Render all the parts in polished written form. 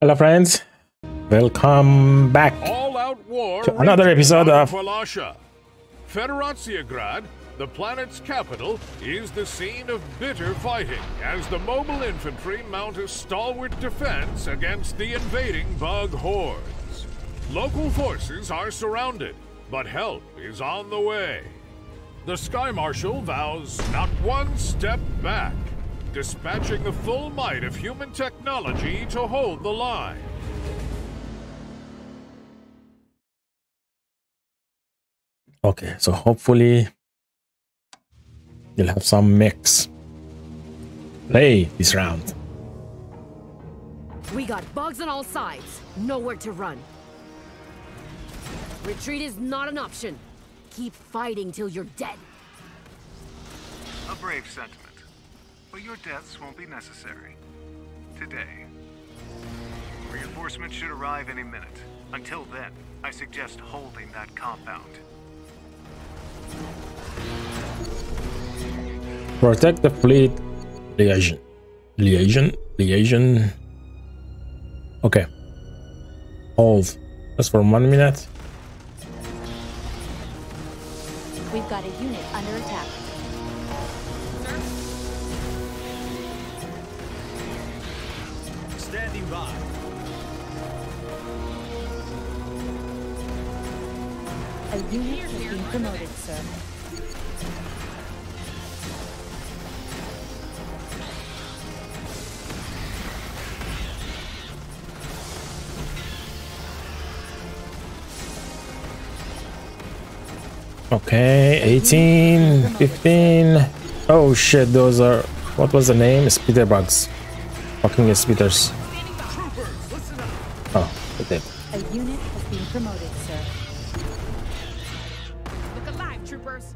Hello friends, welcome back to another episode of Federatiograd, the planet's capital, is the scene of bitter fighting as the Mobile Infantry mount a stalwart defense against the invading bug hordes. Local forces are surrounded, but help is on the way. The Sky Marshal vows not one step back, dispatching the full might of human technology to hold the line. Okay, so hopefully you'll have some mechs play this round. We got bugs on all sides, nowhere to run. Retreat is not an option. Keep fighting till you're dead. A brave sentiment. But your deaths won't be necessary. Today. Reinforcements should arrive any minute. Until then, I suggest holding that compound. Protect the fleet. Liaison. Okay. Hold. Just for 1 minute. We've got a unit under attack. Standing by. A unit has been promoted, sir. Okay, 18, 15. Oh shit, those are... What was the name? Speeder bugs. Fucking speeders. Oh, okay. A unit has been promoted, sir. Look alive, troopers.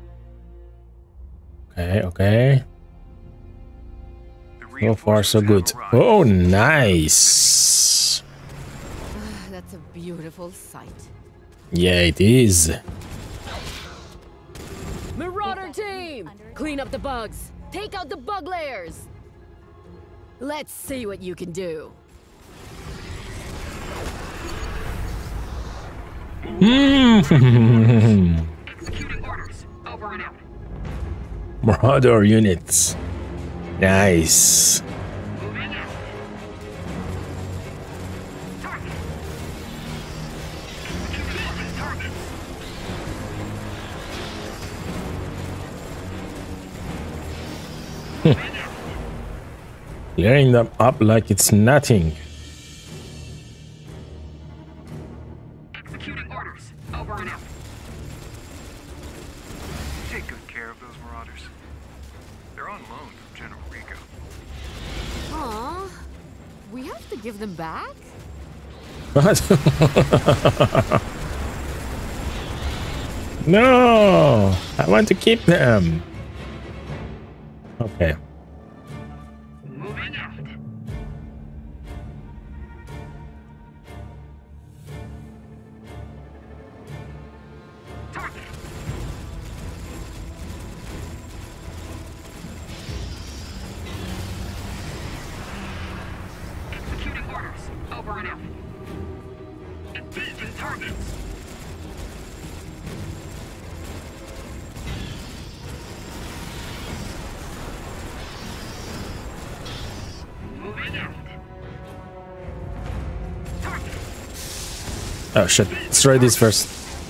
Okay. So far, so good. Oh, nice. That's a beautiful sight. Yeah, it is. Marauder team! Clean up the bugs. Take out the bug layers. Let's see what you can do. Executing orders. Over and out. Marauder units. Nice. Moving out. Target. Executing targets. Clearing them up like it's nothing. Executing orders. Over and out. Take good care of those marauders. They're on loan from General Rico. Aw, we have to give them back? What? No! I want to keep them. Okay. Moving out. Target. Executing orders. Over and out. Engaging targets. Moving out. Target. Oh shit. Let's try this first.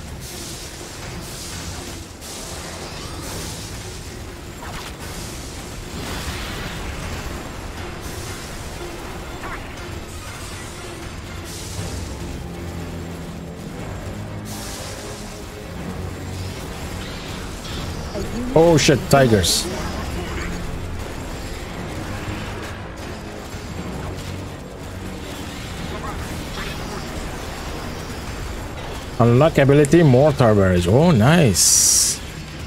Oh shit, tigers. Unlock ability, mortar barrage. Oh, nice.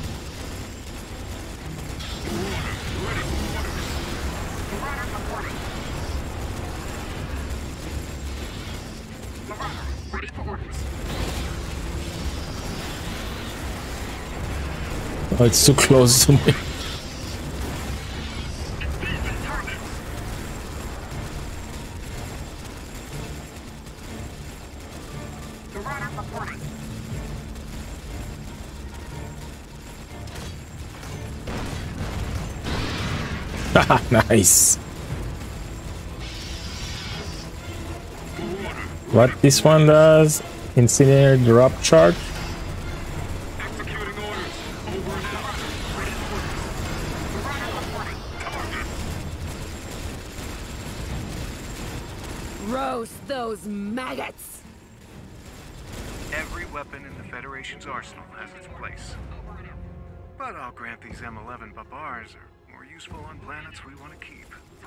Ready for orders. Oh, it's too close to me. Nice. What this one does? Incinerate drop charge. Executing orders. Over and out. Ready for orders. Target. Roast those maggots! Every weapon in the Federation's arsenal has its place. But I'll grant these M11 Babars are more useful on planets we want to keep.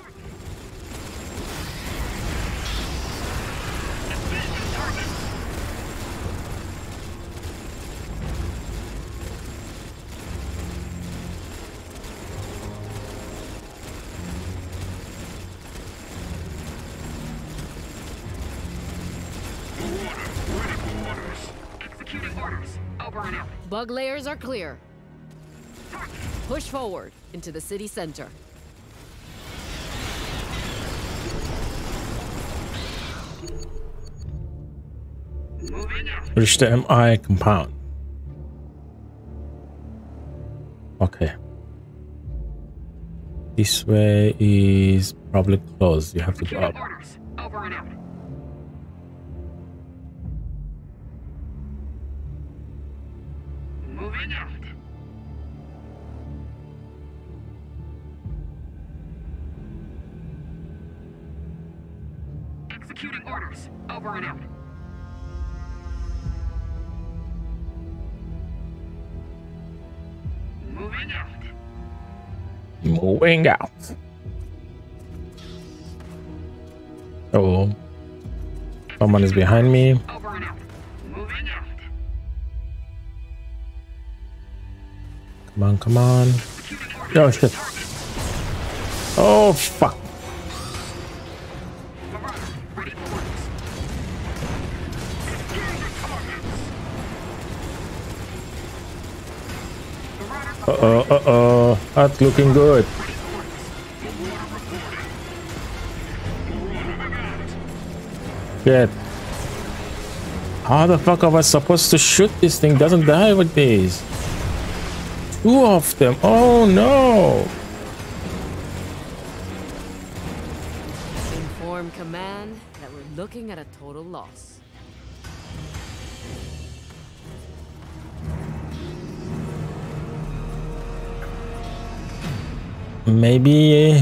Ready for orders. Executing orders. Over and out. Bug layers are clear. Target. Push forward into the city center. Moving out. Reach the MI compound. Okay. This way is probably closed. You have to go Executing up. orders. Over and out. Moving out. Executing orders. Over and out. Moving out. Moving out. Oh, someone is behind me. Over and out. Moving out. Come on, come on. Executing orders. Oh shit. Oh fuck. Marauder. Ready for orders. Securing the targets. Marauder. Uh-oh. Not looking good. Ready for orders. Marauder reporting. Moving out. Shit. How the fuck am I supposed to shoot this thing? Doesn't die with these. Two of them. Oh no. Inform command that we're looking at a total loss. Maybe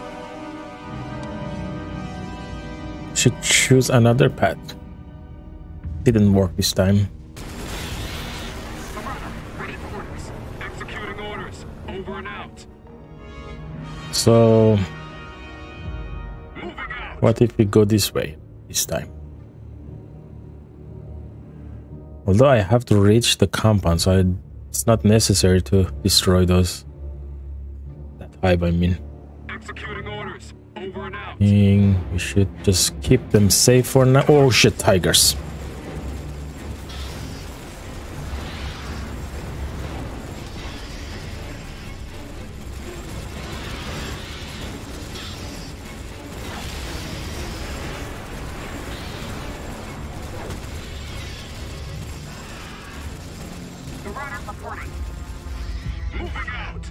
should choose another path. Didn't work this time. Marauder. Ready for orders. Executing orders. Over and out. So Moving out. what if we go this way this time? Although I have to reach the compound, so it's not necessary to destroy those. That hive, I mean. Executing orders. Over and out. We should just keep them safe for now. Oh shit, tigers. Marauder reporting. Moving out.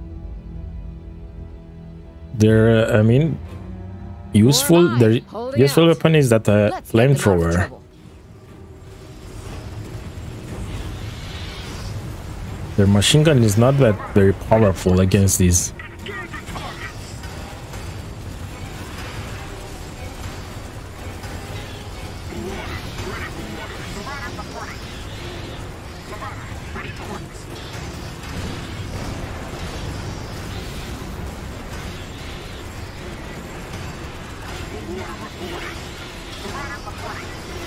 They're, I mean, useful. Form I, Their holding useful out. weapon is that Let's get them out of flamethrower. trouble. Their machine gun is not that very powerful against these. Engage the targets. Marauder reporting. Marauder. Ready for orders. Marauder reporting.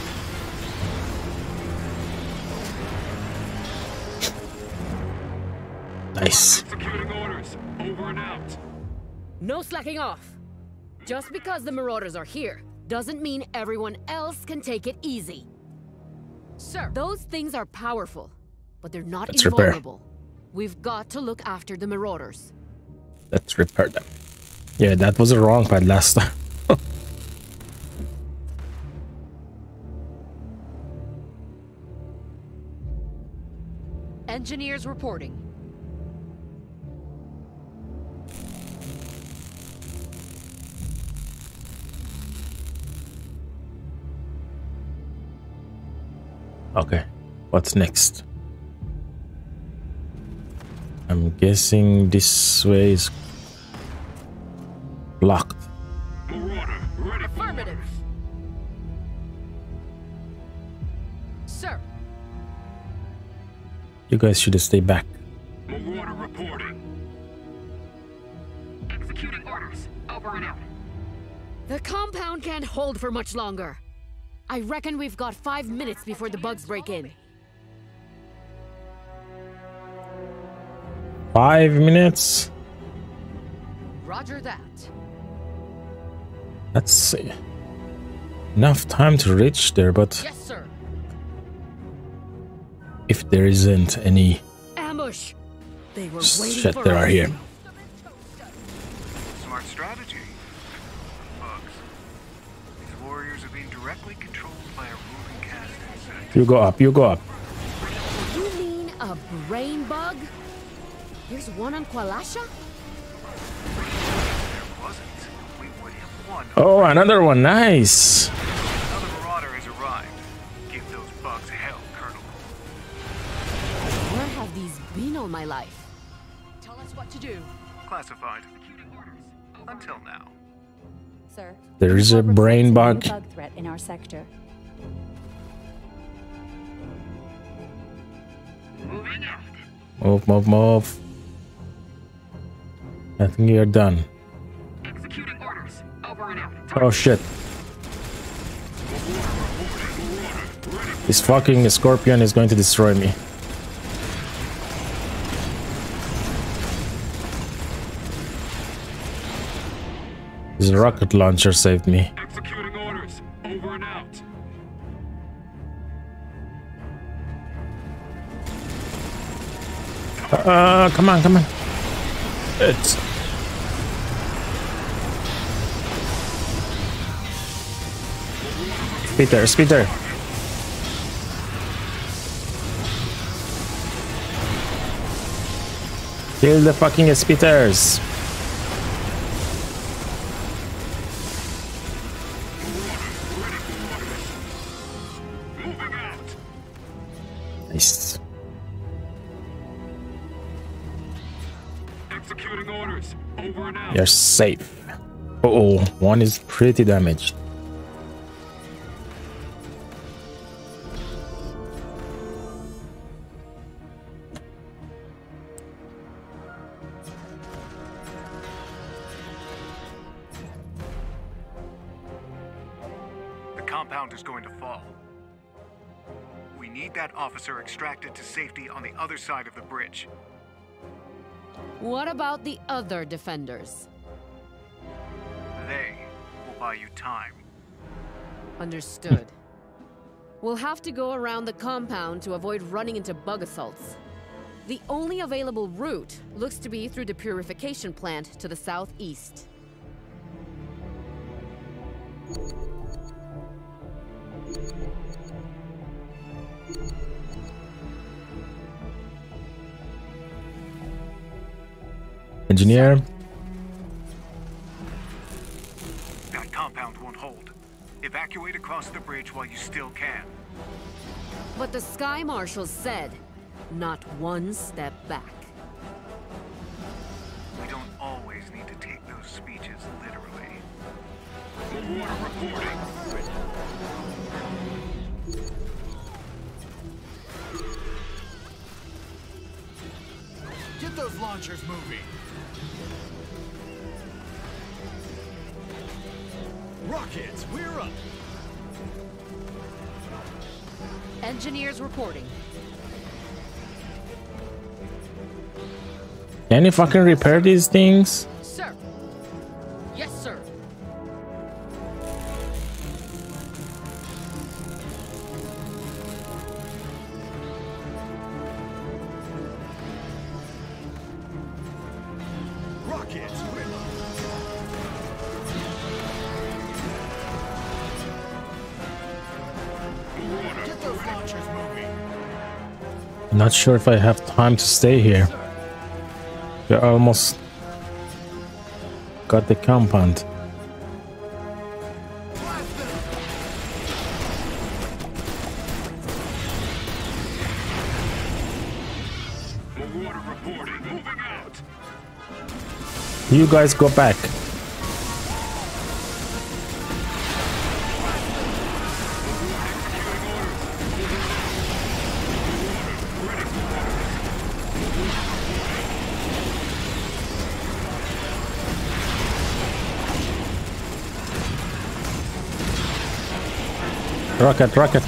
Nice. Executing orders. Over and out. No slacking off. Just because the Marauders are here doesn't mean everyone else can take it easy. Sir, those things are powerful, but they're not Let's repair. invulnerable. We've got to look after the Marauders. Let's repair them. Yeah, that was a wrong pad last time. Engineers reporting. Okay, what's next? I'm guessing this way is blocked. Marauder, ready. Affirmative. Sir. You guys should stay back. Marauder reporting. Executing orders. Over and out. The compound can't hold for much longer. I reckon we've got 5 minutes before the bugs break in. 5 minutes. Roger that. That's enough time to reach there, but Yes, sir. if there isn't any Ambush. They were waiting shit, for there us. are here. Smart strategy. Bugs. These warriors are being directly controlled by a ruling caste insect. You go up, you go up. You mean a brain bug? There's one on Kwalasha? There wasn't. We would have won. Oh, another one, nice. Another marauder has arrived. Give those bugs hell, Colonel. Where have these been all my life? Tell us what to do. Classified. Until now. Sir. There is a report brain reports bug. Bug threat in our sector. Moving out. Move, move, move. I think you're done. Executing orders. Over and out. Oh shit. This fucking scorpion is going to destroy me. This rocket launcher saved me. Executing orders. Over and out. Come on, come on. It's... Speeder, speeder. Kill the fucking speeders. Moving out. Nice. Executing orders. Over and out. You're safe. Uh-oh, one is pretty damaged. The compound is going to fall. We need that officer extracted to safety on the other side of the bridge. What about the other defenders? They will buy you time. Understood. We'll have to go around the compound to avoid running into bug assaults. The only available route looks to be through the purification plant to the southeast. Engineer. That compound won't hold. Evacuate across the bridge while you still can. But the Sky Marshal said, not one step back. We don't always need to take those speeches literally. Marauder reporting. Get those launchers moving. Rockets, we're up. Engineers reporting. Can you fucking repair these things? Sir. Yes, sir. Rockets, we're up. Get those launchers moving. Not sure if I have time to stay here. We almost got the compound. You guys go back. Rocket, rocket.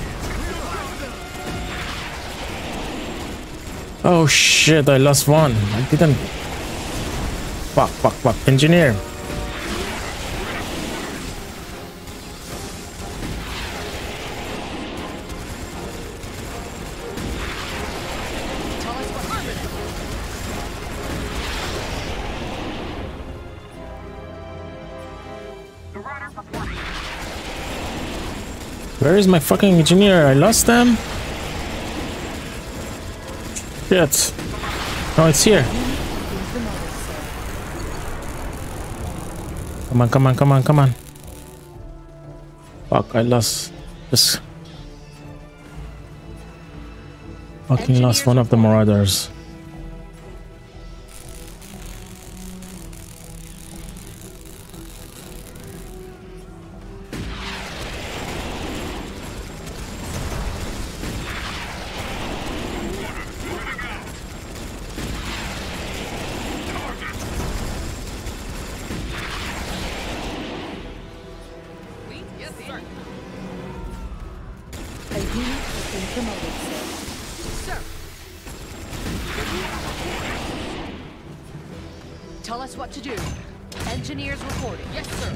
Oh shit, I lost one. I didn't. Fuck, fuck, fuck. Engineer. Where is my fucking engineer? I lost them? Shit. Oh, it's here. Come on, come on, come on, come on. Fuck, I lost this. Fucking lost one of the marauders. Tell us what to do. Engineers reporting. Yes, sir.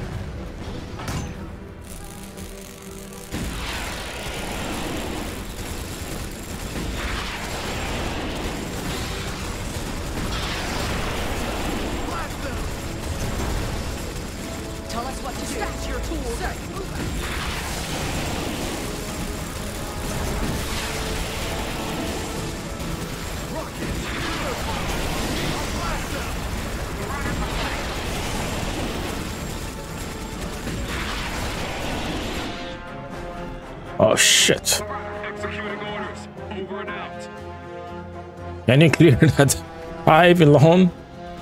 Tell us what to do. Dispatch your tools. Sir, move out. Oh shit. Executing orders. Over and out. Can you clear that hive alone?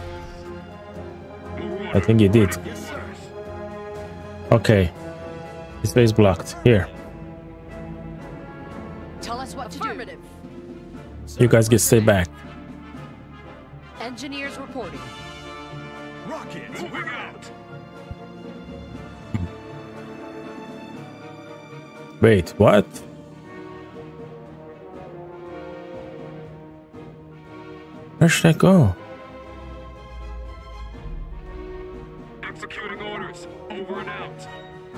I think you did. Okay. This way is blocked. Here. Tell us what to do. You guys get stay back. Engineers reporting. Rockets, Moving out. Wait, what? Where should I go? Executing orders. Over and out.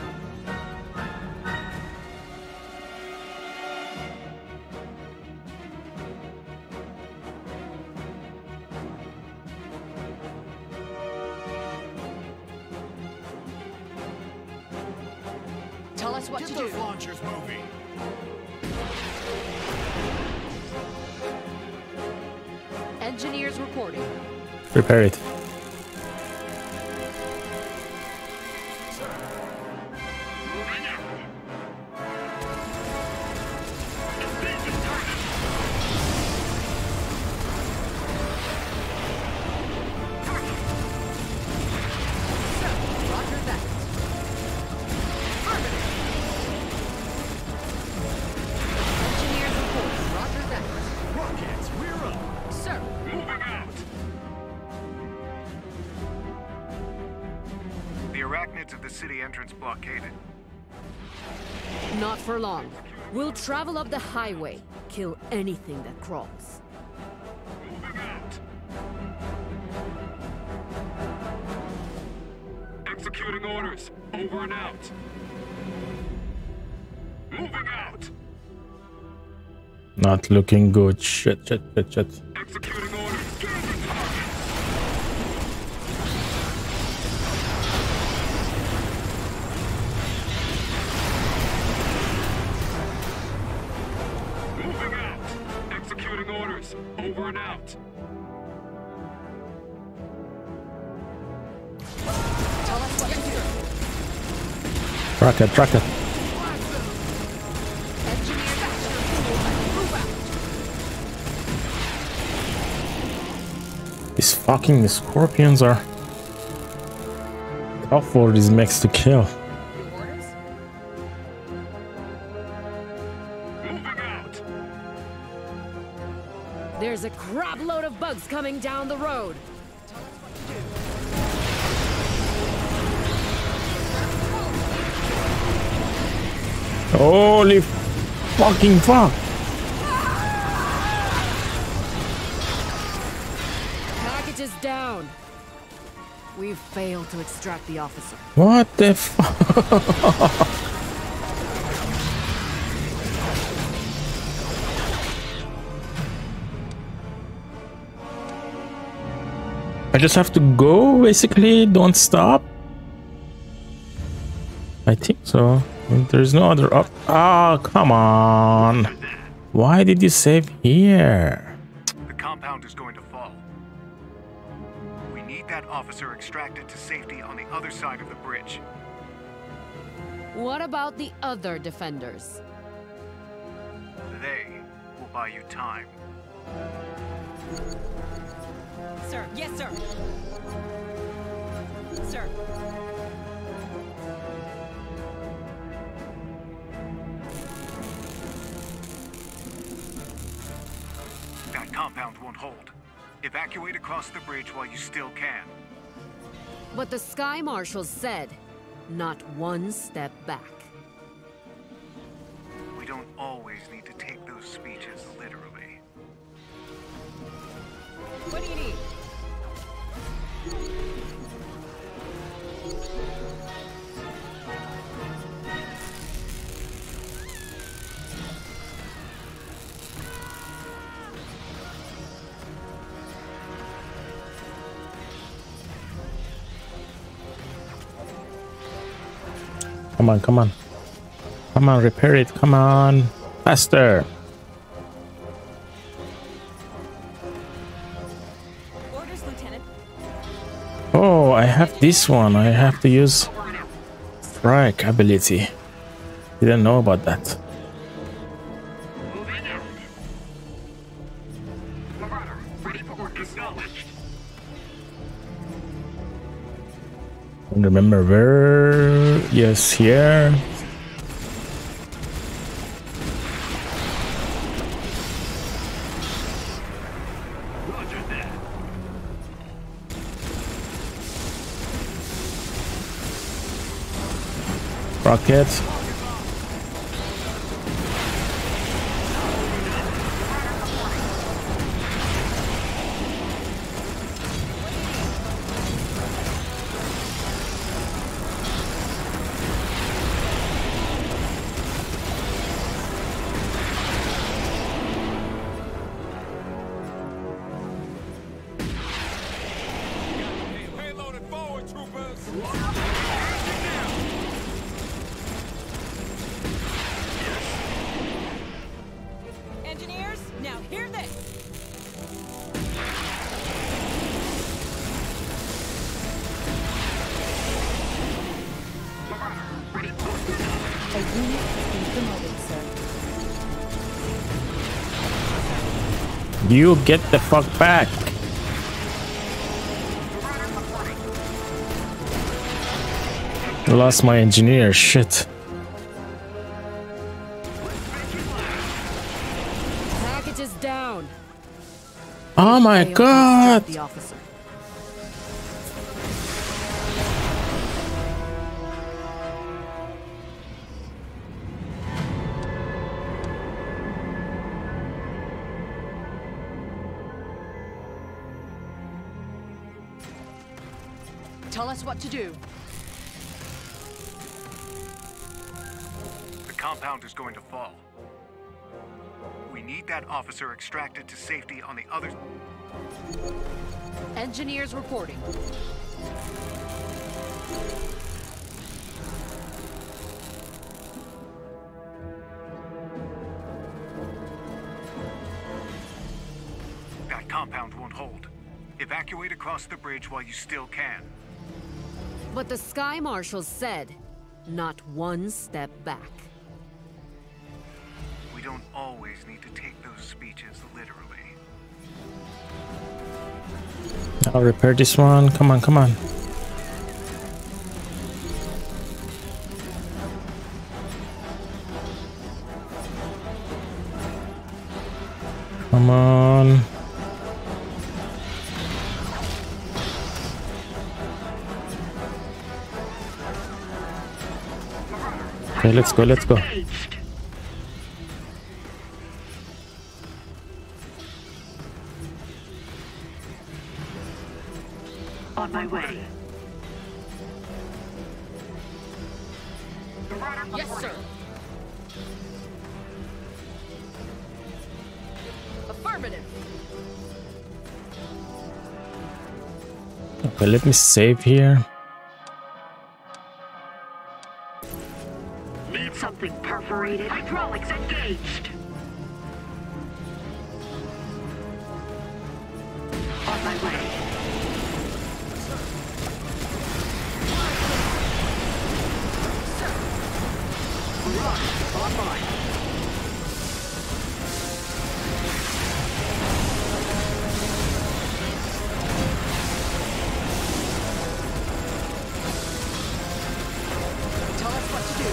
Tell us what get to those do. launchers moving. Engineers reporting. Prepare it. Moving out. Roger that. Engineers reporting. Roger that. Rockets, we're up. Sir. Moving out. The Arachnids of the city entrance blockaded. Not for long. We'll travel up the highway. Kill anything that crawls. Moving out. Executing orders. Over and out. Moving out. Not looking good. Shit, shit, shit, shit. Executing orders. Get on the target. Moving out. Executing orders. Over and out. Tell us what to do. Rocket, rocket. Engineers action. Move out. These fucking scorpions are How for these mechs to kill? Your orders? Moving out. There's a crap load of bugs coming down the road. Holy fucking fuck! Package is down. We've failed to extract the officer. What the fuck? I just have to go, basically, don't stop. I think so. There's no other up. Oh, come on. Why did you save here? The compound is going to fall. We need that officer extracted to safety on the other side of the bridge. What about the other defenders? They will buy you time. Sir, yes, sir. Sir. That compound won't hold. Evacuate across the bridge while you still can. But the Sky Marshals said, not one step back. We don't always need to take those speeches literally. What do you need? Come on, come on. Come on, repair it. Come on. Faster. Orders, Lieutenant. Oh, I have this one. I have to use strike ability. Didn't know about that. Moving out. Marauder, ready for orders. Acknowledged. Remember where? Yes, here. Roger that. Rocket. Payloaded forward, troopers. Engineers, now hear this. Marauder, ready for orders. A unit is demoted, sir. You get the fuck back. I lost my engineer. Shit. Package is down. Oh my Failed to god. extract the officer. Tell us what to do. The compound is going to fall. We need that officer extracted to safety on the other... Engineers reporting. That compound won't hold. Evacuate across the bridge while you still can. But the Sky Marshals said, not one step back. We don't always need to take those speeches literally. I'll repair this one. Come on, come on. Come on. Okay, let's go, let's go. On my way. Yes, sir. Affirmative. Okay, let me save here. Need something perforated. Hydraulics engaged. On my way. Online. Tell us what to do.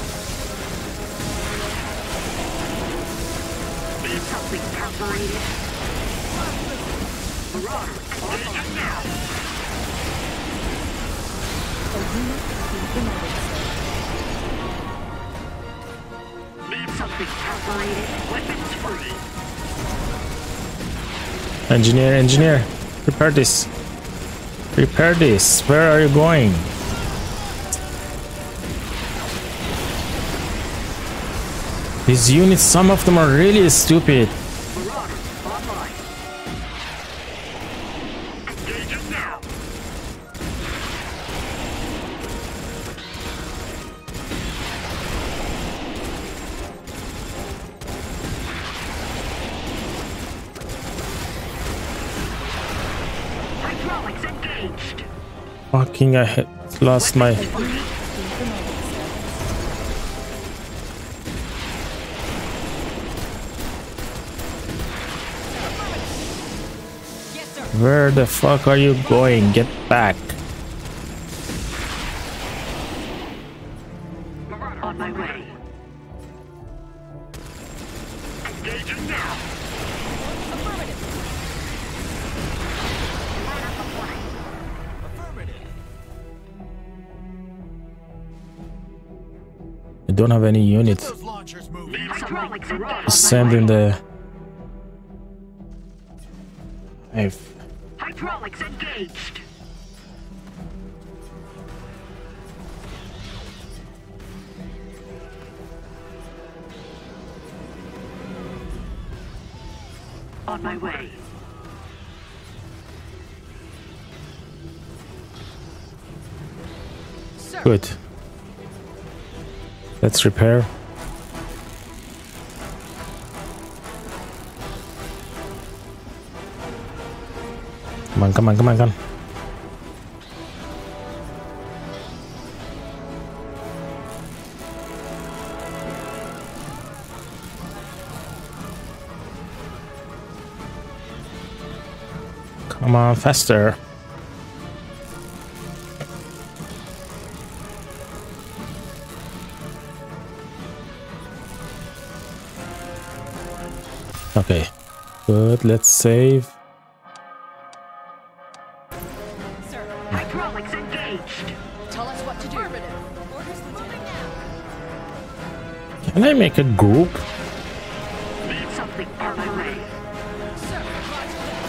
Need something perforated. Marauder, engaging now. A unit is being promoted, sir. Need something perforated. Weapons free. Engineer, engineer, prepare this. Prepare this. Where are you going? These units, some of them are really stupid. Marauder, online. Engaging now. Hydraulics engaged. Fucking, I had lost my... A unit is being promoted, sir. Yes, sir. Where the fuck are you going? Get back. On my way. Engaging now. Affirmative. I don't have any units. Those launchers moving. Need hydraulics engaged. Send in the... Hydraulics engaged. On my way. Sir. Good. Let's repair. Come on, come on, come on, come on. Come on, faster. Okay, good. Let's save. Sir. Hydraulics engaged. Tell us what to do. Affirmative. Orders moving now. Can I make a group? Need something on my way. Sir. Roger that.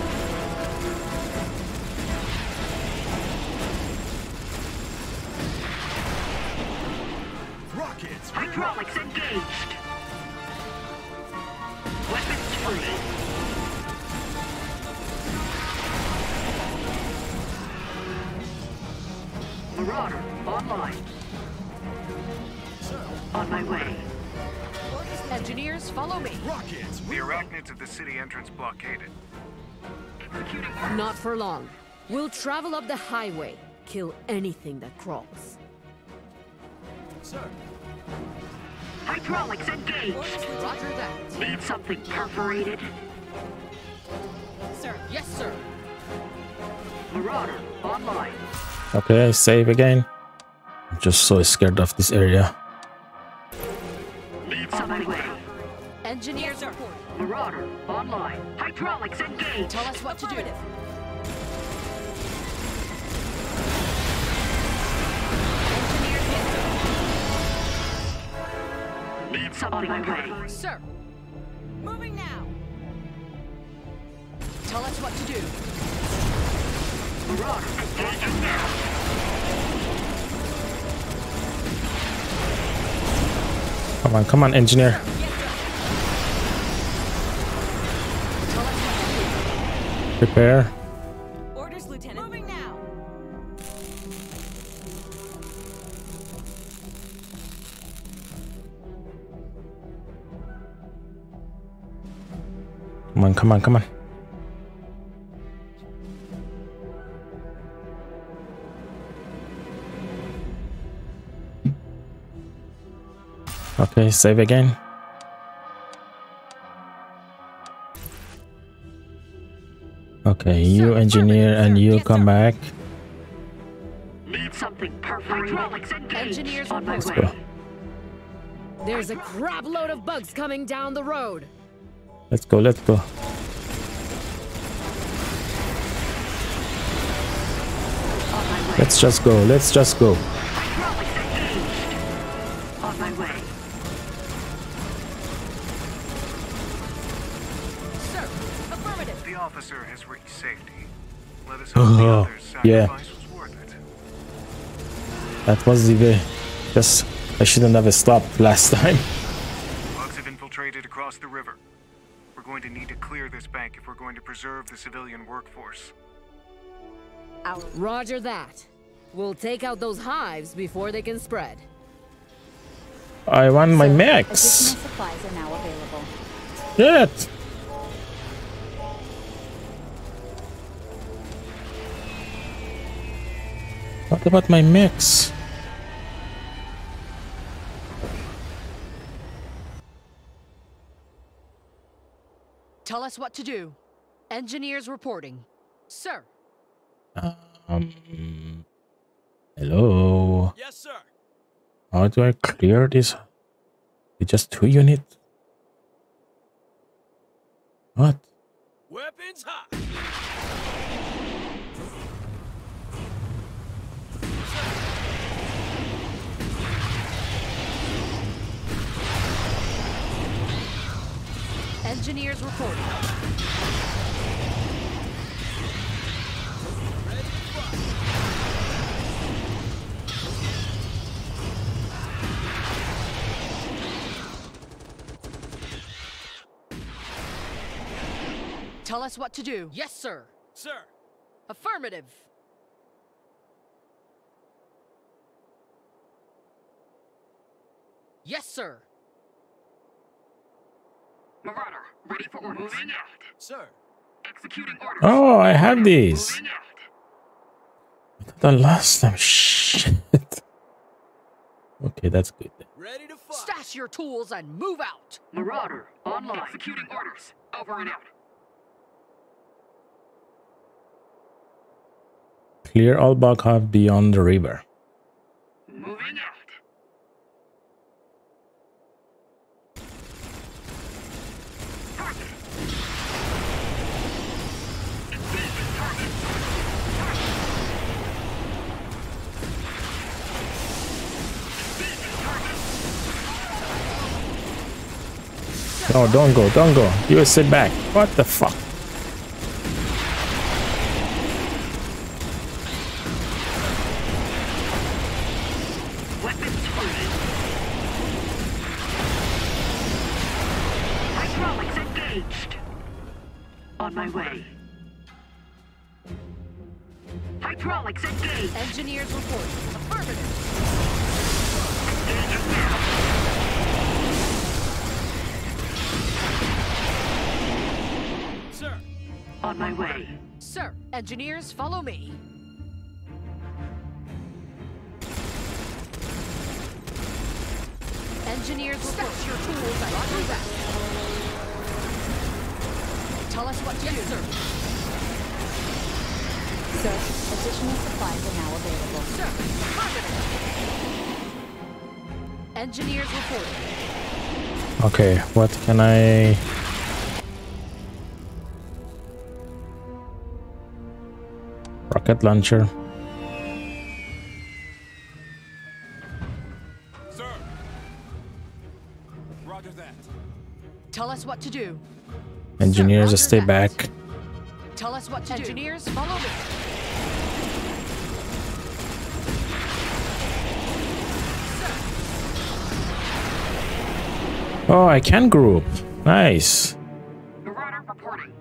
Rockets. Hydraulics engaged. Weapons free. Marauder online. On my way. Engineers, follow me. Rockets. The Arachnids at the city entrance blockaded. Not for long. We'll travel up the highway. Kill anything that crawls. Sir. Hydraulics engaged. Roger that. Need something perforated. Sir. Yes, sir. Marauder online. Okay, save again. I'm just so scared of this area. Need something. Engineers reporting. Marauder online. Hydraulics engaged. Tell us what to do. Need something on my way. Sir. Moving now. Tell us what to do. Marauder engaging now. Come on, engineer. Prepare. Orders, Lieutenant. Moving now. Come on. Okay, save again. Okay, you engineer and you come back. Need something perfect. Hydraulics engaged. Engineers on my Let's way. go. There's a crap load of bugs coming down the road. Let's go. On my way. Let's just go. Hydraulics engaged. On my way. Sir, affirmative. The officer has reached safety. Let us hope the other's yeah. sacrifice was worth it. That was the just I shouldn't have stopped last time. Bugs have infiltrated across the river. We're going to need to clear this bank if we're going to preserve the civilian workforce. Roger that. We'll take out those hives before they can spread. I want my mechs. Additional supplies are now available. Shit. What about my mechs? Tell us what to do. Engineers reporting. Sir. Hello. Yes, sir. How do I clear this? It's just 2 units. What? Weapons hot. Engineers reporting. Ready to fire. Tell us what to do. Yes, sir. Sir. Affirmative. Yes, sir. Marauder, ready for orders. Moving out. Sir. Executing orders. Oh, I have these. Moving out. The last time. Shit. Okay, that's good. Ready to fire. Stash your tools and move out. Marauder, online. Executing orders. Over and out. Clear all bug hive beyond the river. Moving out. Target. Engaging target. Engaging target. No, don't go. You sit back. What the fuck? Weapons free. Hydraulics engaged. On my way. Hydraulics engaged. Engineers reporting. Affirmative. Engaging now. Sir. On my way. Sir, engineers, follow me. Engineers, stash your tools and move out. Tell us what to do. Sir. Sir, additional supplies are now available. Sir, affirmative. Engineers reporting. Okay, what can I rocket launcher. Sir. Roger that. Tell us what to do. Engineers, Roger stay that. back. Tell us what to do. Engineers, follow me. Oh, I can group. Nice. Marauder reporting.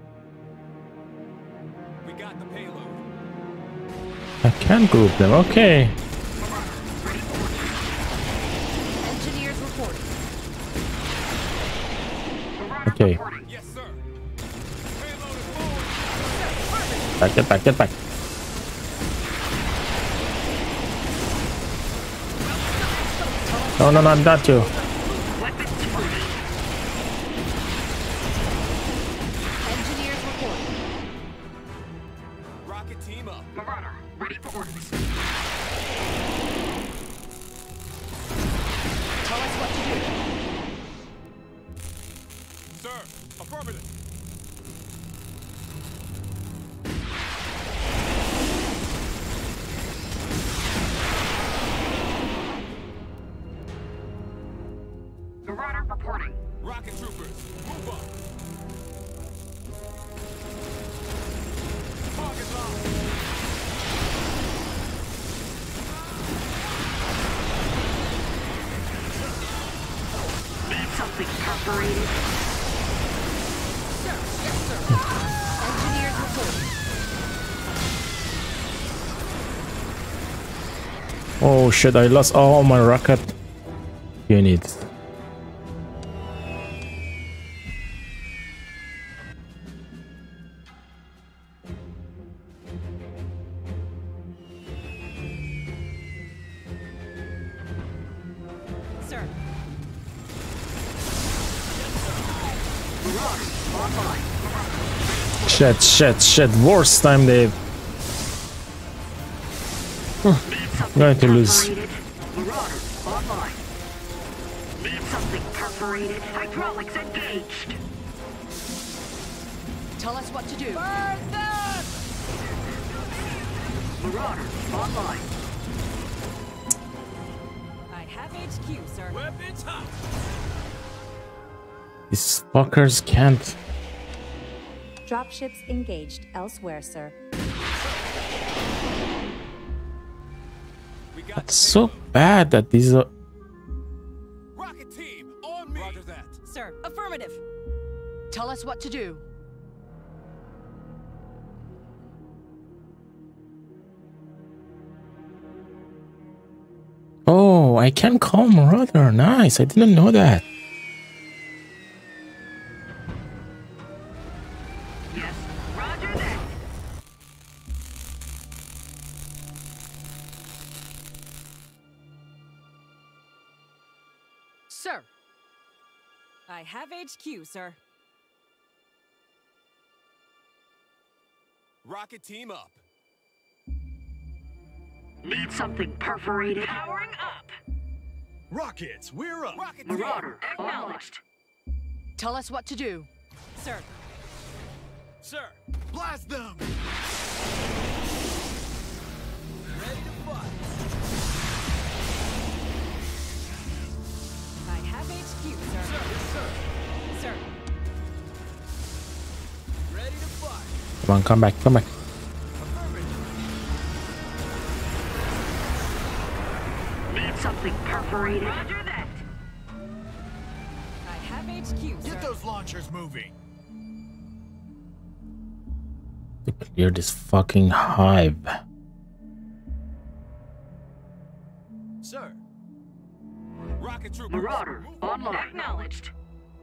We got the payload. I can group them. Okay. Engineers reporting. Marauder Okay. reporting. Yes, sir. Payload is forward. Get back, get back. No, no, no, not you. Weapons moving. Engineers reporting. Rocket team up. Marauder, ready for orders. Tell us what to do. Sir, affirmative. Marauder reporting. Rocket troopers, move up. Target locked. Need something perforated. Sir, yes, sir. Engineers reporting. Oh shit, I lost all my rocket units. Sir. Shit, shit, shit. Worst time they going to lose. Marauder online. Need something perforated. Hydraulics engaged. Tell us what to do. Marauder online. I have HQ, sir. Weapons hot. These fuckers can't. Dropships engaged elsewhere, sir. We got It's so bad that these are. rocket team on me. Roger that. Sir, affirmative. Tell us what to do. Oh, I can call Marauder. Nice. I didn't know that. Yes, roger that. Sir. I have HQ, sir. Rocket team up. Need something perforated. Powering up. Rockets, we're up. Rocket Marauder acknowledged. Tell us what to do. Sir. Sir, blast them. Ready to fight. I have HQ, sir. Sir, yes, sir. Sir. Ready to fight. Come on, come back, come back. Need something perforated. Roger that. I have HQ, sir. Get those launchers moving. To clear this fucking hive. Sir. Rocket troopers. Marauder move online. Acknowledged.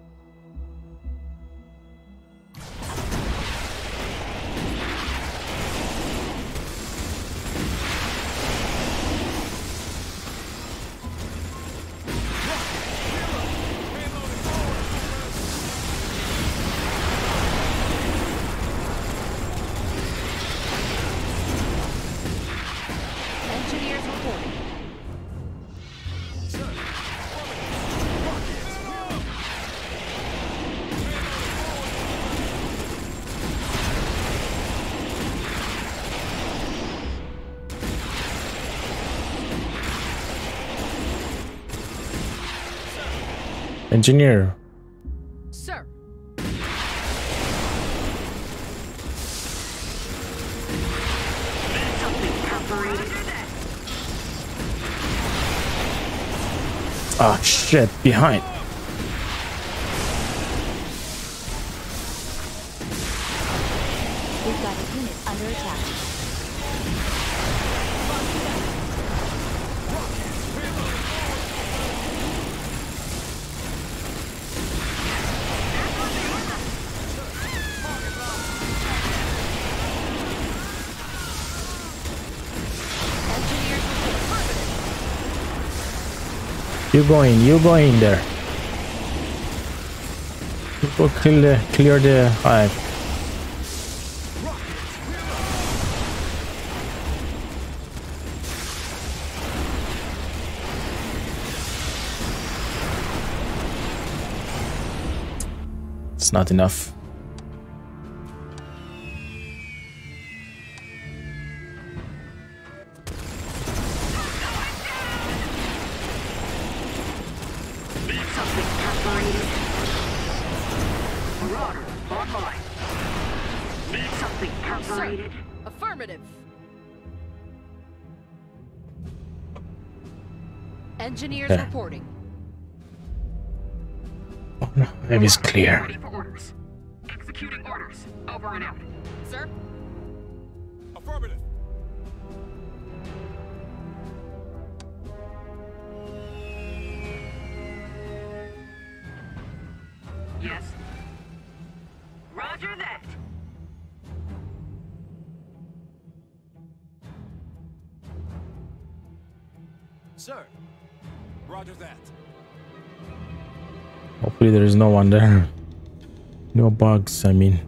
Engineers reporting. Sir. Rockets, we're up. Engineer. Sir. Oh shit, behind. We've got a unit under attack. You go in there. People clear the hive. It's not enough. Affirmative. Engineers Okay. reporting. Oh no, it is clear. Ready for orders. Executing orders. Over and out. Sir? Affirmative. Yes. Roger that. Sir. Roger that. Hopefully there is no one there. No bugs, I mean.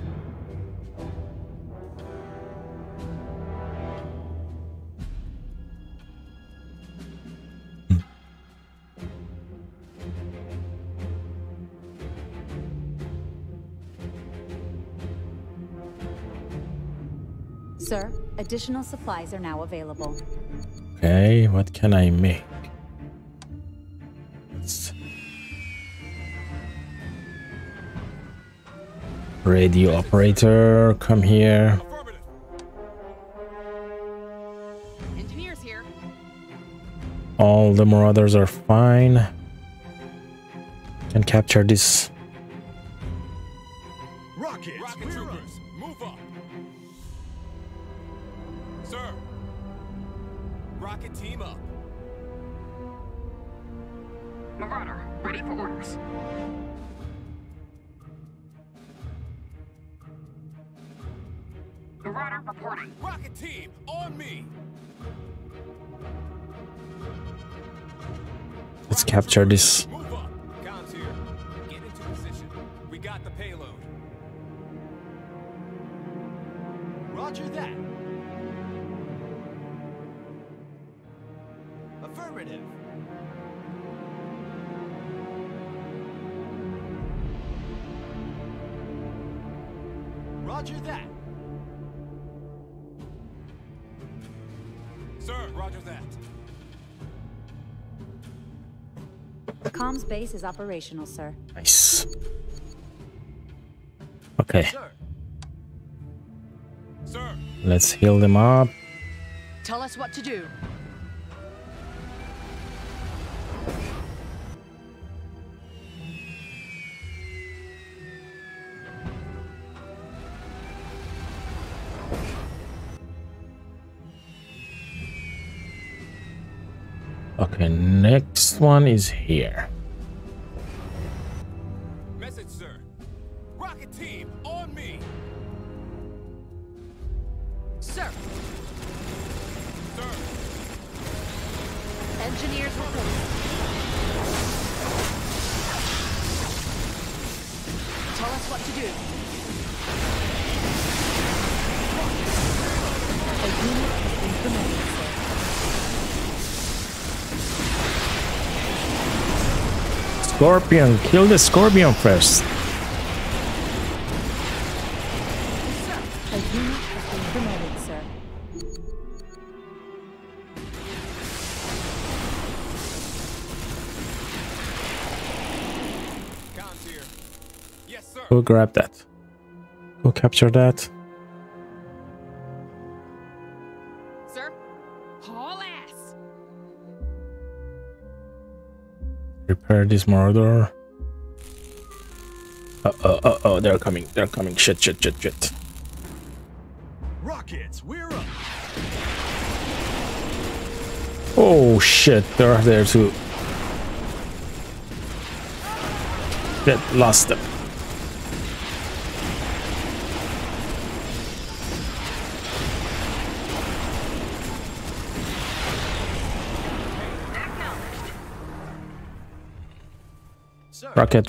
Sir, additional supplies are now available. Okay, what can I make? Radio operator, come here. Affirmative. Engineers here. All the marauders are fine. Can capture this. Rocket Troopers, move up. Sir. Rocket team up. Marauder, ready for orders. Marauder reporting. Rocket team, on me. Let's capture this. Move up. Comms here. Get into position. We got the payload. Roger that. Affirmative. Roger that. Sir, roger that. The comms base is operational, sir. Nice. Okay, Sir. Sir. let's heal them up. Tell us what to do. Okay, next one is here. Message, sir. Rocket team, on me. Sir. Sir. Engineers reporting. Tell us what to do. A unit has been promoted, sir. Scorpion, kill the scorpion first. A unit has been promoted, sir. Go grab that. Go capture that. Sir? Haul ass! Repair this marauder. Oh, they're coming. They're coming. Shit. Rockets, we're up. Oh shit, they're there too. Shit, lost them. Rocket.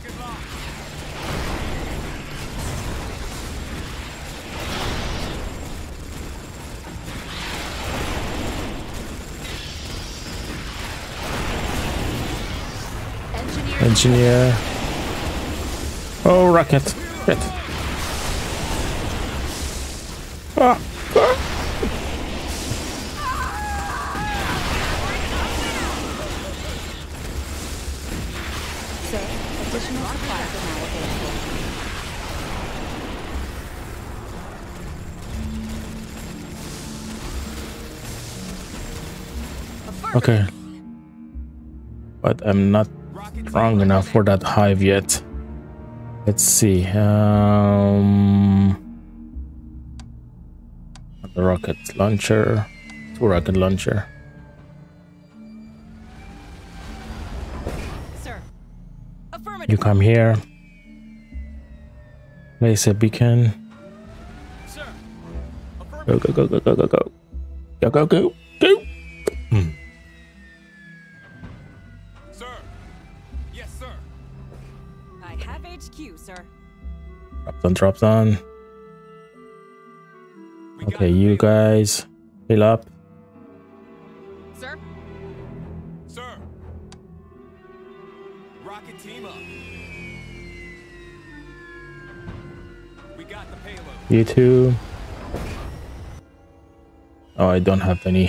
Engineer. Oh, rocket. Shit. Ah. Sir, additional supplies are now available. Okay. But I'm not strong enough for that hive yet. Let's see. The rocket launcher. 2 rocket launcher. Sir. Affirmative. You come here. Place a beacon. Sir. Go. Go. Sir. Yes, sir. I have HQ, sir. Drops on. Okay, you guys fill up. Sir? Sir. Rocket team up. We got the payload. You two. Oh, I don't have any.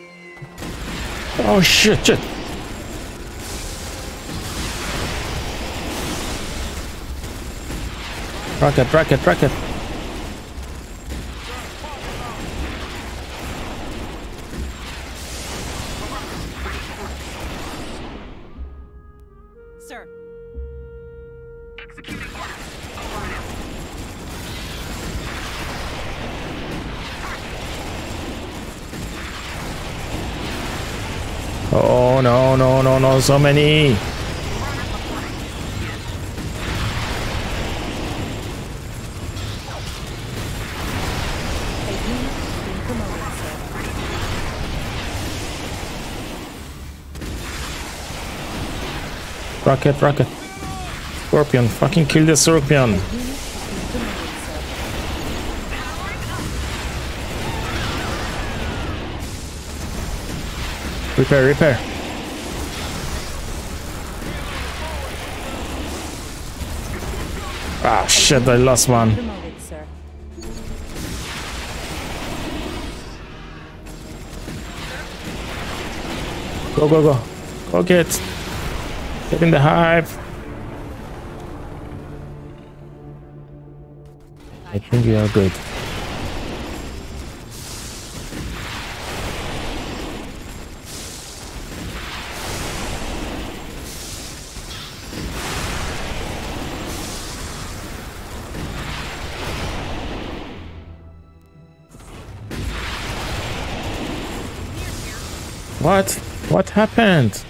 Oh shit. Rocket. Sir. Executing order. Over and out. Oh no, so many. A unit is being promoted, sir. Rocket. Scorpion, fucking kill the scorpion. A unit is being promoted, sir. Repair. Ah shit, I lost one. Promoted, sir. Go. Go get in the hive. I think we are good. What happened?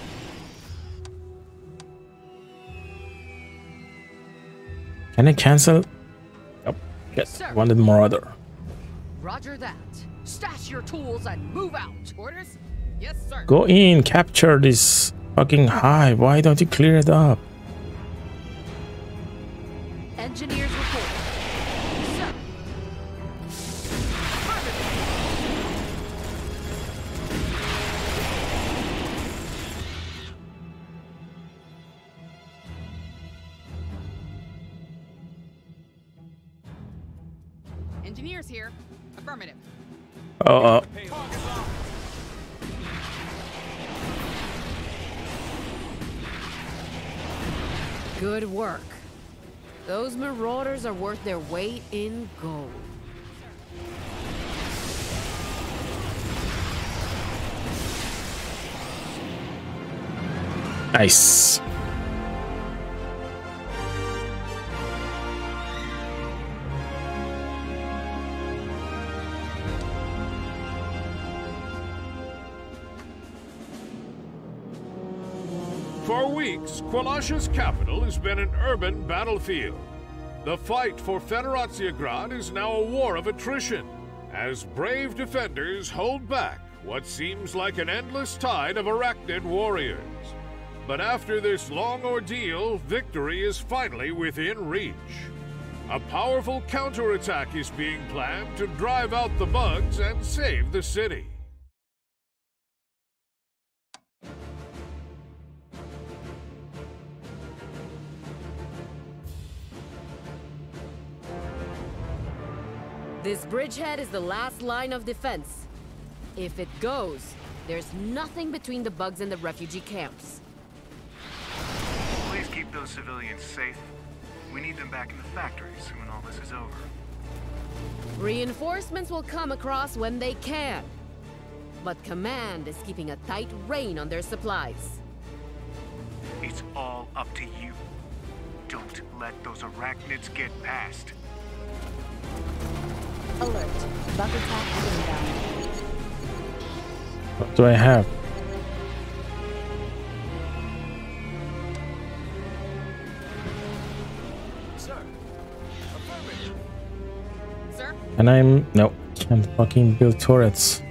Can I cancel? Yep. Yes. Sir. Wanted Marauder. Roger that. Stash your tools and move out. Orders? Yes, sir. Go in, capture this fucking hive. Why don't you clear it up? Engineers report. Sir. Engineers here. Affirmative. Oh. Good work. Those marauders are worth their weight in gold. Nice. For weeks, Kwalasha's capital has been an urban battlefield. The fight for Federatiagrad is now a war of attrition, as brave defenders hold back what seems like an endless tide of Arachnid warriors. But after this long ordeal, victory is finally within reach. A powerful counterattack is being planned to drive out the bugs and save the city. This bridgehead is the last line of defense. If it goes, there's nothing between the bugs and the refugee camps. Please keep those civilians safe. We need them back in the factories when all this is over. Reinforcements will come across when they can. But Command is keeping a tight rein on their supplies. It's all up to you. Don't let those Arachnids get past. Alert. Bug attack inbound. What do I have? Sir. Affirmative. Sir? And I'm... No. Can't fucking build turrets.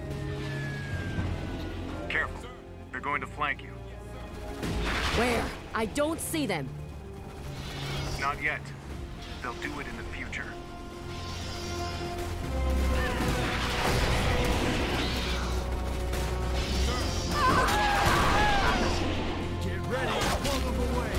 Careful. They're going to flank you. Where? I don't see them. Not yet. They'll do it in the future. Get ready. Plug them away.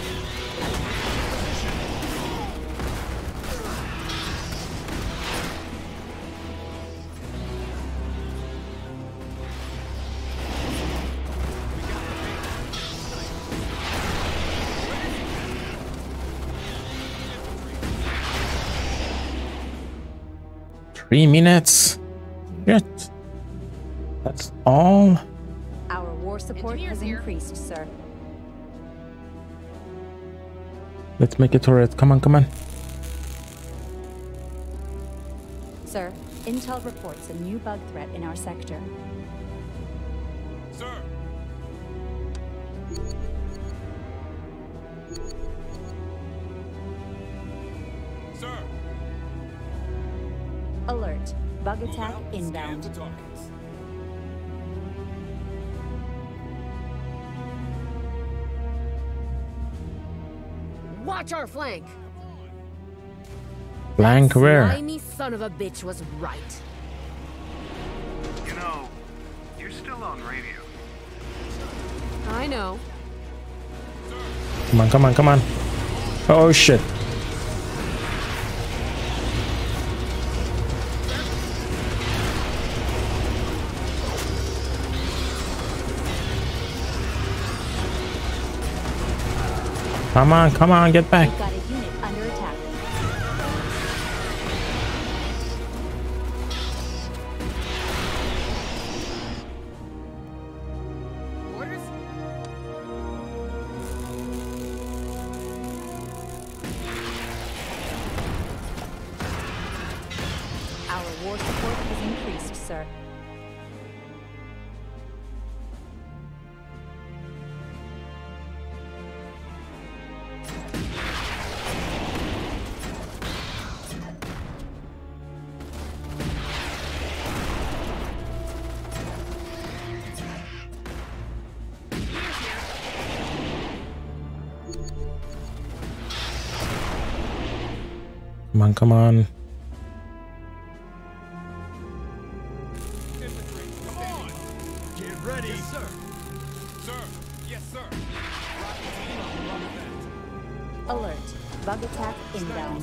Three minutes. Shit. That's all. Our war support has increased, sir. Let's make a turret. Come on, come on. Sir, intel reports a new bug threat in our sector. Sir. Sir. Alert. Bug Move attack out, inbound. scan the targets. Watch our flank! Blank where? Slimy son of a bitch was right. You know, you're still on radio. I know. Come on, come on, come on. Oh shit. Come on, get back. We've got a unit under attack. Orders? Our war support has increased, sir. Come on, come on. Infantry, come on. Get ready. Yes, sir. Sir. Yes, sir. Rocket team, I'll run that. Alert. Bug attack inbound.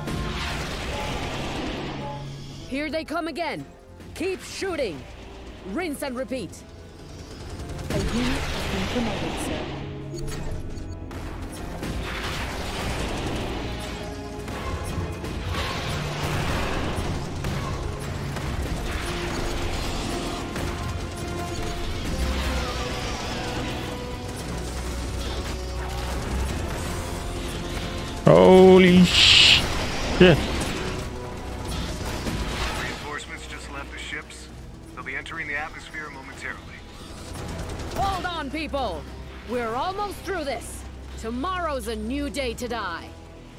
Here they come again. Keep shooting. Rinse and repeat. A unit has been promoted, sir. Holy shit. Reinforcements just left the ships. They'll be entering the atmosphere momentarily. Hold on, people! We're almost through this. Tomorrow's a new day to die.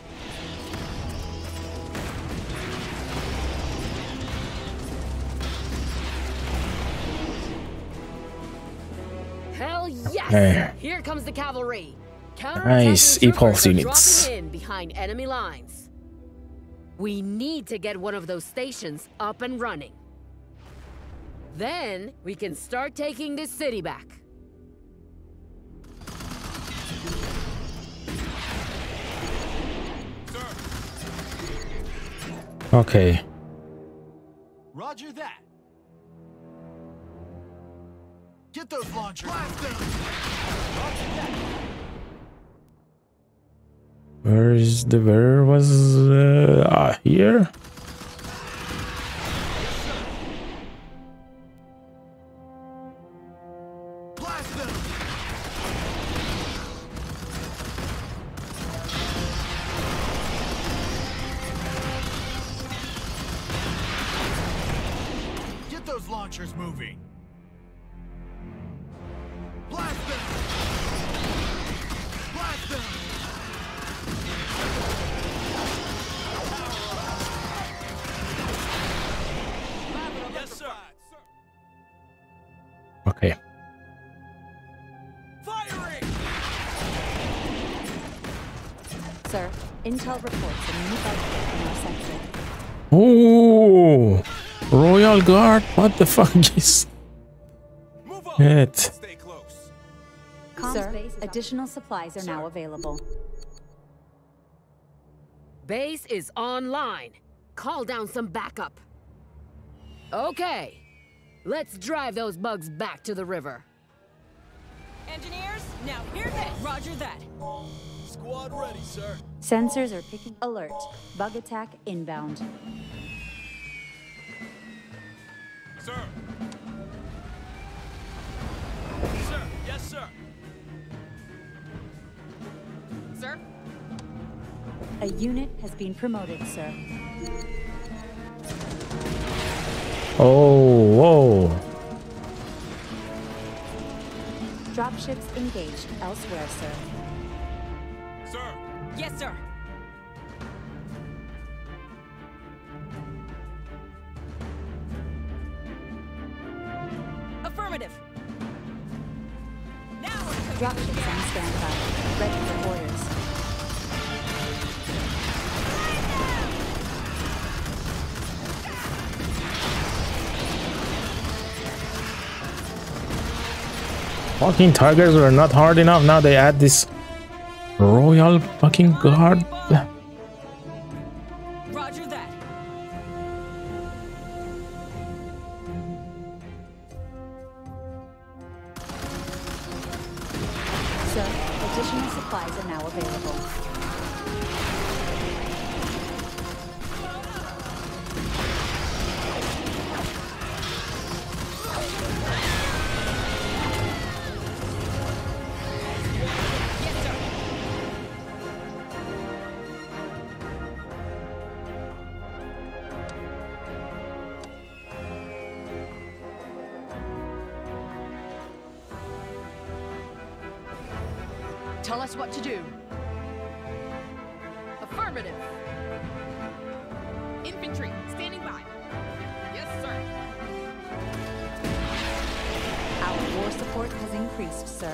Hell yes! Hey. Here comes the cavalry. Nice impulse units. Dropping in behind enemy lines. We need to get one of those stations up and running. Then we can start taking this city back. Okay. Roger that. Get those launchers. Blast them. Roger that. Where was here? Blast them. Get those launchers moving. Blast them. Blast them. Yes, sir. Okay. Firing. Sir, intel reports a new bug threat in our sector. Oh, Royal Guard. What the fuck is Move on. it? Stay close. Sir, additional supplies are now available. Base is online. Call down some backup. Okay. Let's drive those bugs back to the river. Engineers, now hear this. Roger that. Squad ready, sir. Sensors are picking alert. Bug attack inbound. Sir. Sir. Yes, sir. Sir? A unit has been promoted, sir. Oh, whoa. Dropships engaged elsewhere, sir. Sir. Yes, sir. Affirmative. Now we're cooking. Dropships on standby. Ready for orders. Fucking tigers were not hard enough. Now they add this Royal fucking Guard. Roger that. Sir, additional supplies are now available. Yes, sir. Tell us what to do. Affirmative. Infantry, standing by. Yes, sir. Our war support has increased, sir.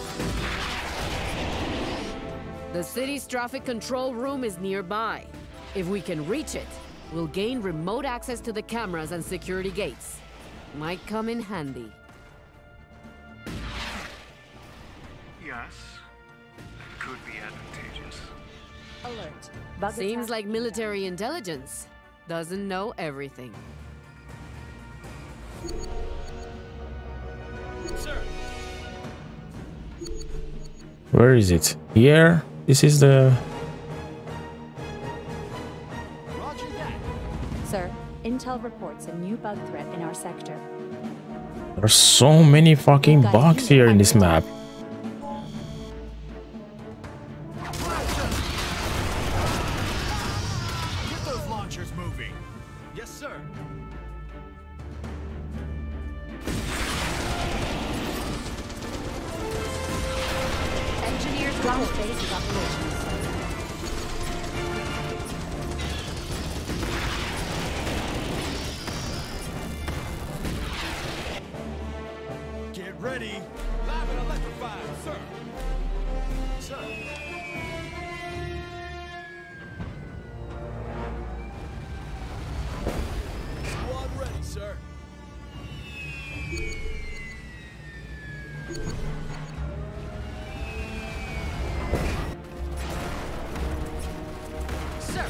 The city's traffic control room is nearby. If we can reach it, we'll gain remote access to the cameras and security gates. Might come in handy. Yes. Could be advantageous. Alert. Bug Seems attack like military intelligence doesn't know everything. Sir. Where is it? Here? This is the... Roger that. Sir, intel reports a new bug threat in our sector. There's so many fucking bugs here in this map. Yes, sir. Engineers ground base is operational, sir. Get ready. Live and electrified, sir. Sir. Squad ready, sir. Sir.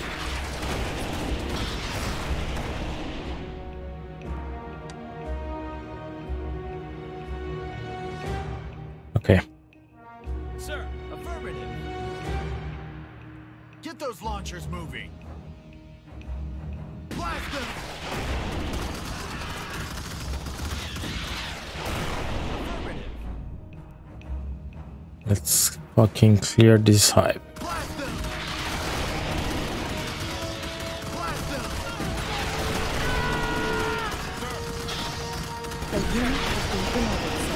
Okay. Sir, affirmative. Get those launchers moving. Blast them! Affirmative. Let's fucking clear this hive. Blast them! Blast them! The unit has been promoted, sir.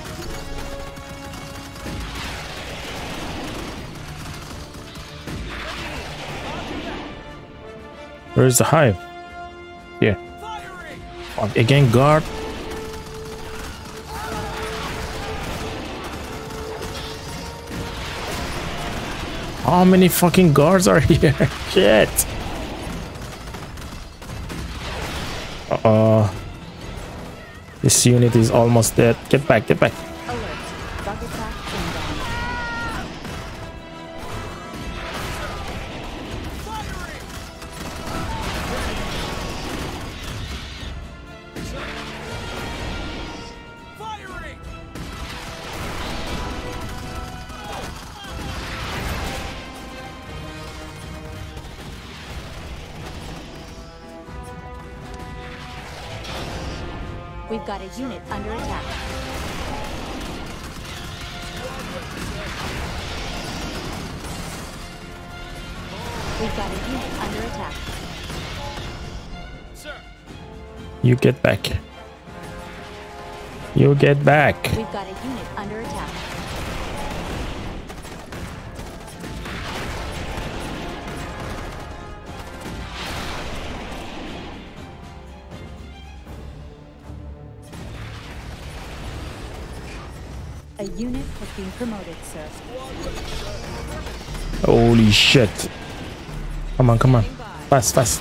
Where's the hive? Here. Firing! Oh, again, guard. How many fucking guards are here? Shit. This unit is almost dead. Get back, get back. Alert. Bug attack inbound. Firing! We've got a unit under attack. We've got a unit under attack. Sir! You get back. You get back. We've got a unit under attack. A unit has been promoted, sir. Holy shit. Come on, come on. Fast, fast.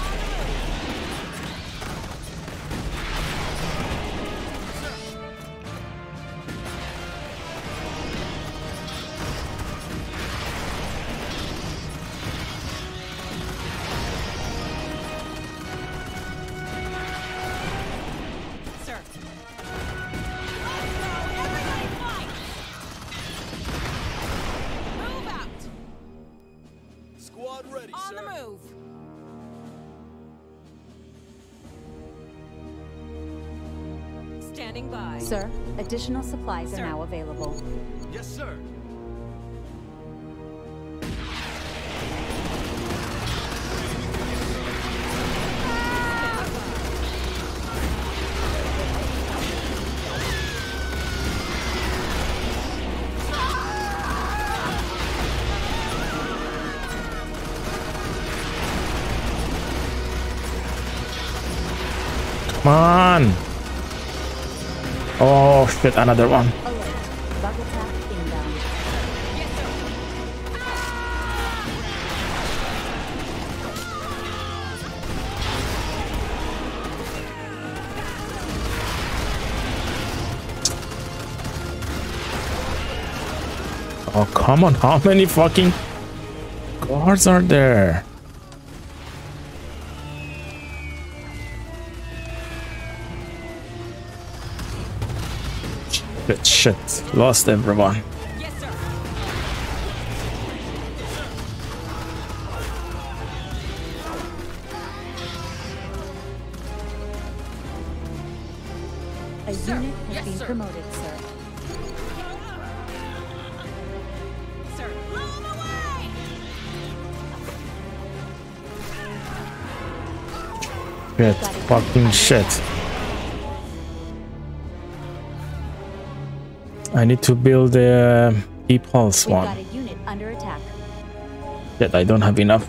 Sir. Everybody fight! Move out! Squad ready, On sir. the move! Standing by. Sir, additional supplies Sir. are now available. Yes, sir. Come on. Oh shit, another one. Alert. Bug attack inbound. Oh, come on. How many fucking guards are there? Shit. Lost everyone. Yes, sir. A unit has Yes, been sir. promoted, sir. Sir. Blow 'em away! Shit, fucking shit. I need to build a E-Pulse one. Got a unit under attack. Shit, I don't have enough.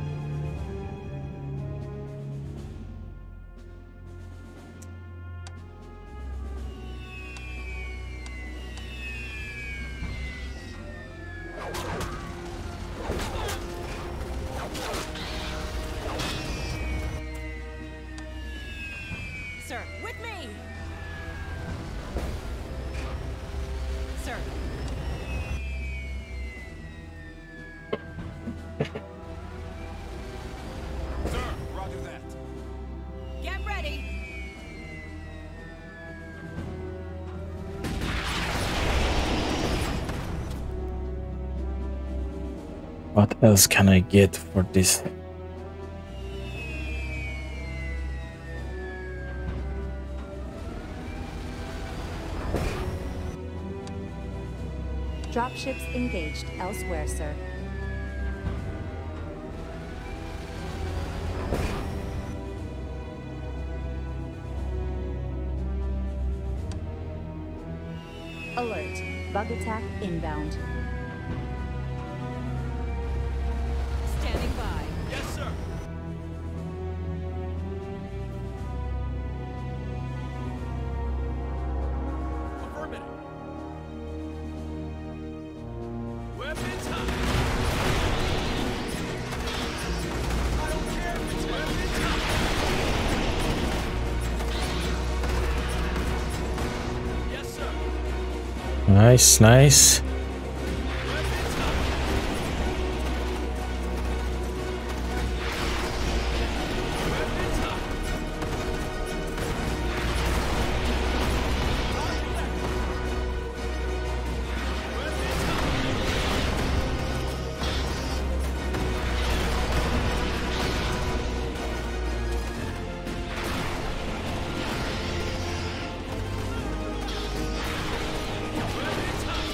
Sir, with me! Sir. Sir, roger that. Get ready! What else can I get for this? Dropships engaged elsewhere, sir. Alert. Bug attack inbound. Standing by. Yes, sir. Affirmative. Weapons hot. I don't care if it's weapons hot. Yes, sir. Nice, nice. Weapons hot. Weapons hot. Weapons hot. Weapons hot.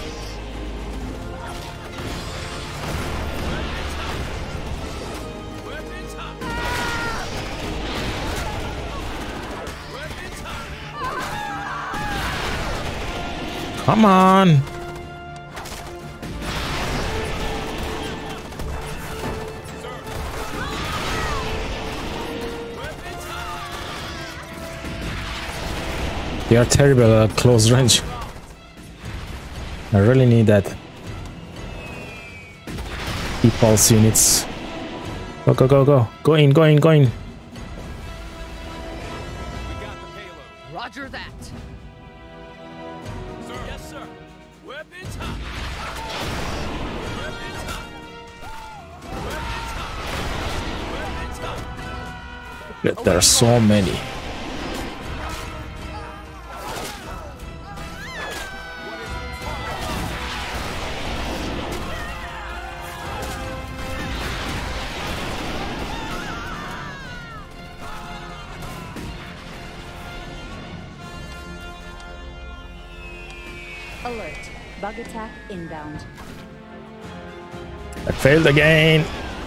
Weapons hot. Weapons hot. Come on. Weapons hot. They are terrible at close range. I really need that. E-Pulse units. Go, go, go, go. Go in, go in, go in. We got the payload. Roger that. Sir. Yes, sir. Weapons hot. Weapons hot. Weapons hot. Weapons hot. Look, there are so many. Alert. Bug attack inbound. I failed again.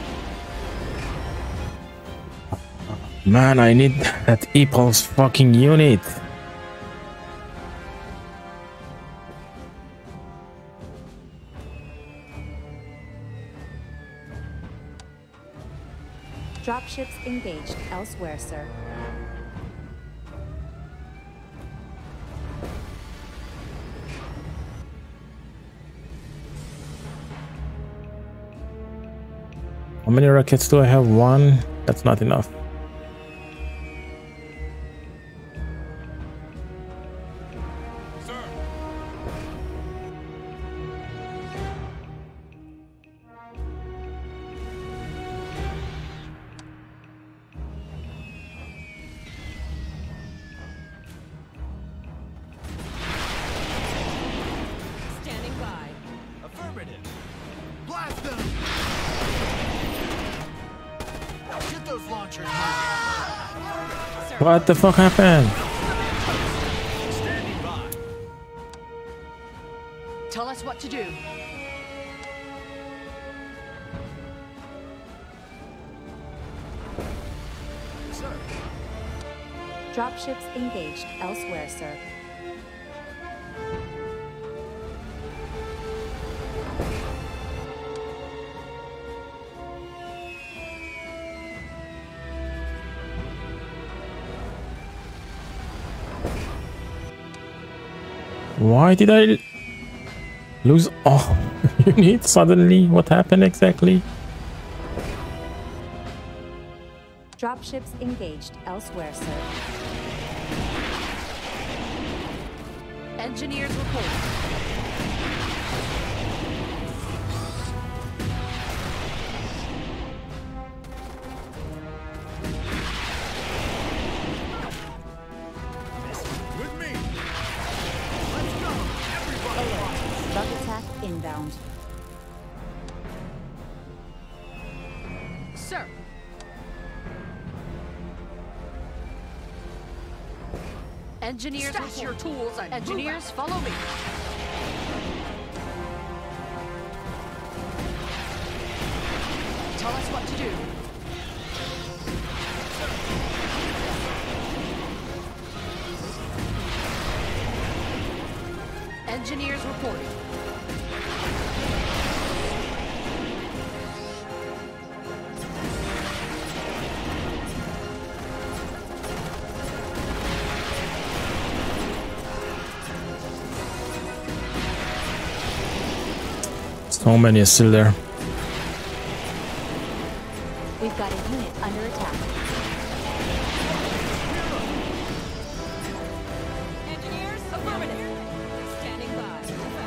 Man, I need that E-Pulse fucking unit. Dropships engaged elsewhere, sir. How many rockets do I have? One? That's not enough. Sir. Standing by. Affirmative. Blast them. Get those launchers moving. Sir. What the fuck happened? Standing by. Tell us what to do. Sir. Dropships engaged elsewhere, sir. Why did I lose all units suddenly? What happened exactly? Dropships engaged elsewhere, sir. Engineers report. With me. Let's go. Everybody. Bug attack inbound. Sir. Engineers Stash your tools and Engineers, follow me. Tell us what to do. Engineers reporting. So many are still there. We've got a unit under attack. Engineers, affirmative. Standing by.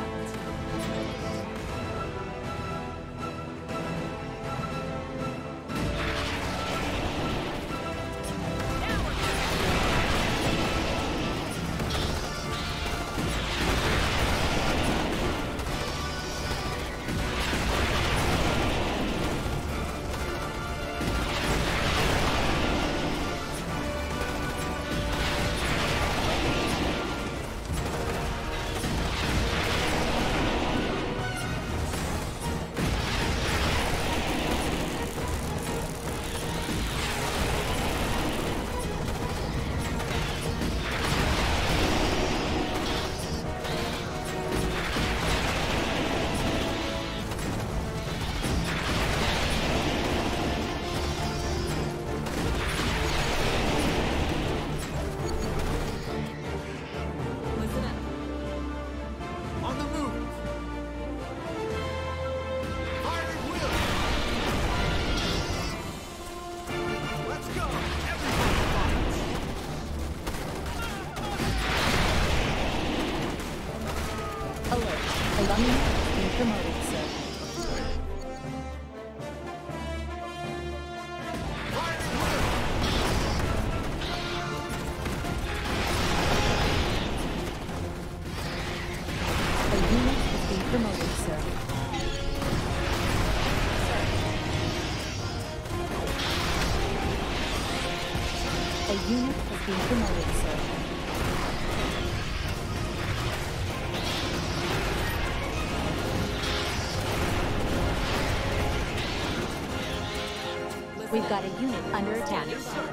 We've got a unit under attack.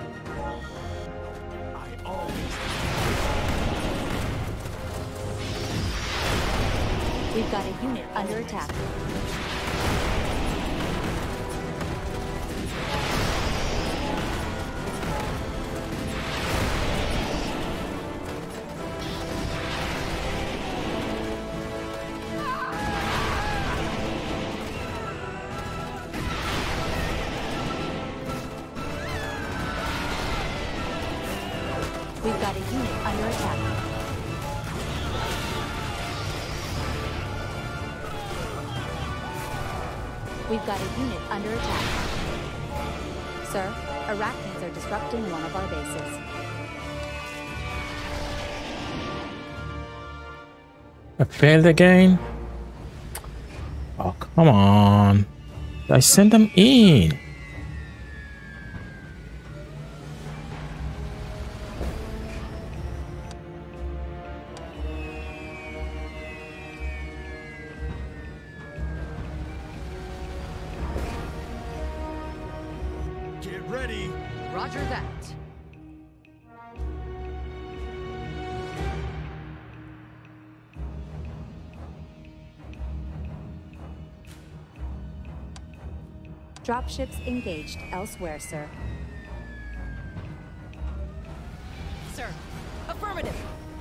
We've got a unit under attack. We've got a unit under attack. We've got a unit under attack. Sir, Arachnids are disrupting one of our bases. I failed again? Oh, come on. I sent them in. Get ready. Roger that. Dropships engaged elsewhere, sir. Sir, affirmative.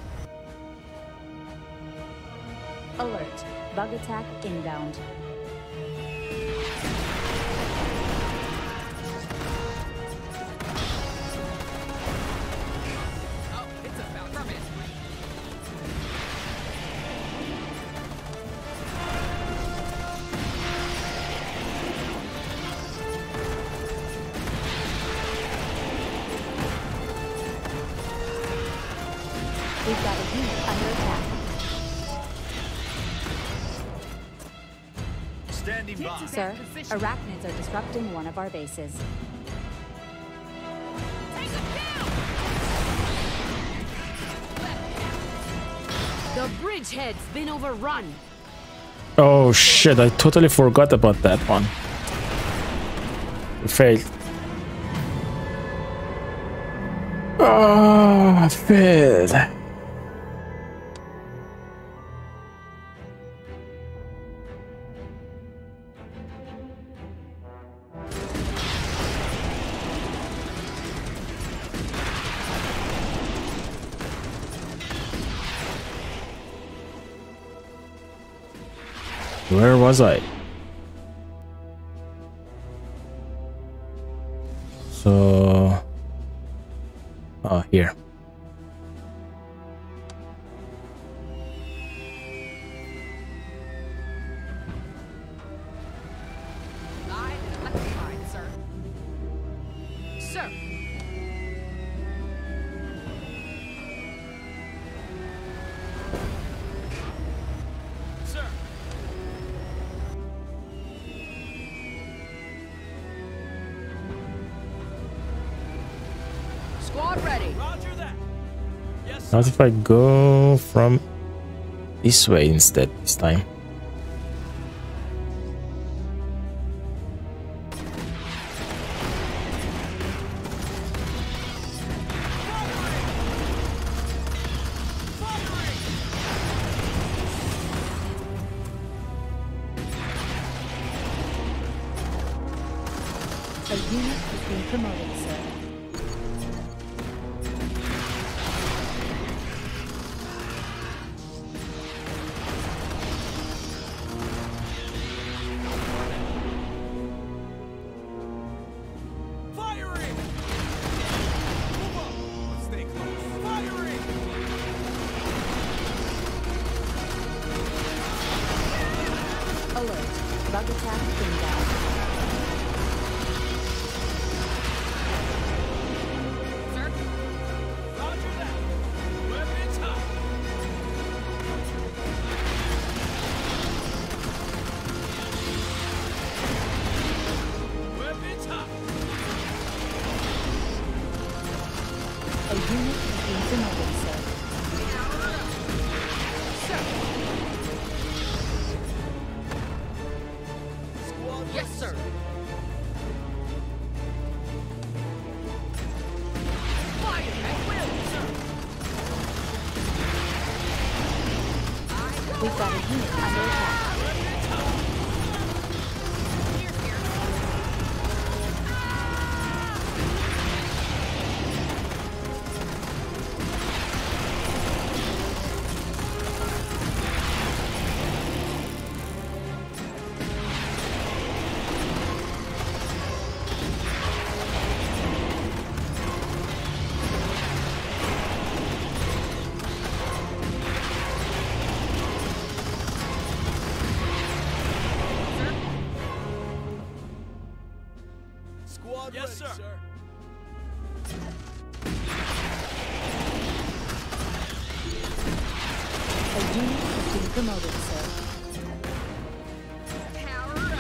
Alert. Bug attack inbound. Oh, it's about affirmative. We've got a unit under attack. Standing by. Sir, Arachnids are disrupting one of our bases. The bridgehead's been overrun. Oh shit, I totally forgot about that one. Failed. Ah, failed. Where was I? So, oh, here. Live and electrified, sir. Sir. Sir. Squad ready. Roger that. Yes, sir. What if I go from this way instead this time? A unit is being promoted, sir. Firing! Move up! Let's stay close. Firing! Alert. Bug attack inbound. Sir. Roger that. Weapons hot. Weapons hot. A unit is being promoted, sir. Yes, sir. Fire at will, sir. We've got a unit under attack. Here, here. Squad yes, ready, sir. A unit is being promoted, sir. Power up.